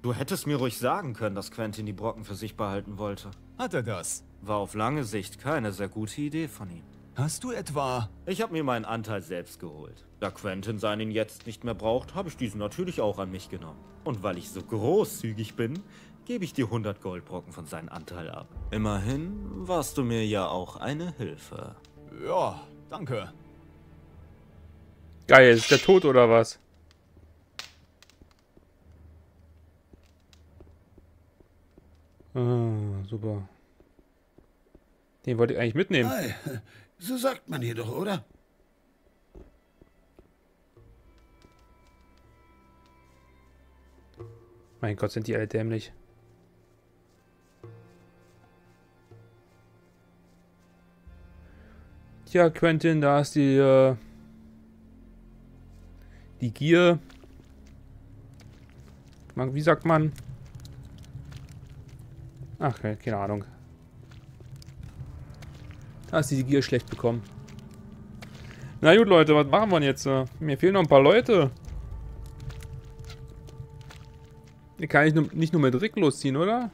S16: Du hättest mir ruhig sagen können, dass Quentin die Brocken für sich behalten wollte.
S4: Hat er das?
S16: War auf lange Sicht keine sehr gute Idee von ihm.
S4: Hast du etwa...
S16: Ich habe mir meinen Anteil selbst geholt. Da Quentin seinen jetzt nicht mehr braucht, habe ich diesen natürlich auch an mich genommen. Und weil ich so großzügig bin, gebe ich dir 100 Goldbrocken von seinem Anteil ab. Immerhin warst du mir ja auch eine Hilfe.
S4: Ja, danke.
S2: Geil, ist der tot oder was? Ah, super. Den wollte ich eigentlich mitnehmen.
S1: Hey, so sagt man hier doch, oder?
S2: Mein Gott, sind die alle dämlich. Tja, Quentin, da ist die Gier. Wie sagt man? Ach, keine Ahnung. Da ist die Gier schlecht bekommen. Na gut, Leute, was machen wir jetzt? Mir fehlen noch ein paar Leute. Hier kann ich nicht nur mit Rick losziehen, oder?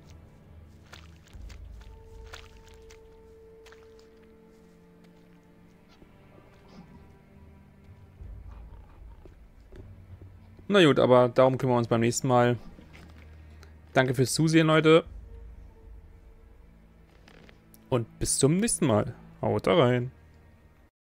S2: Na gut, aber darum kümmern wir uns beim nächsten Mal. Danke fürs Zusehen, Leute. Und bis zum nächsten Mal. Haut da rein.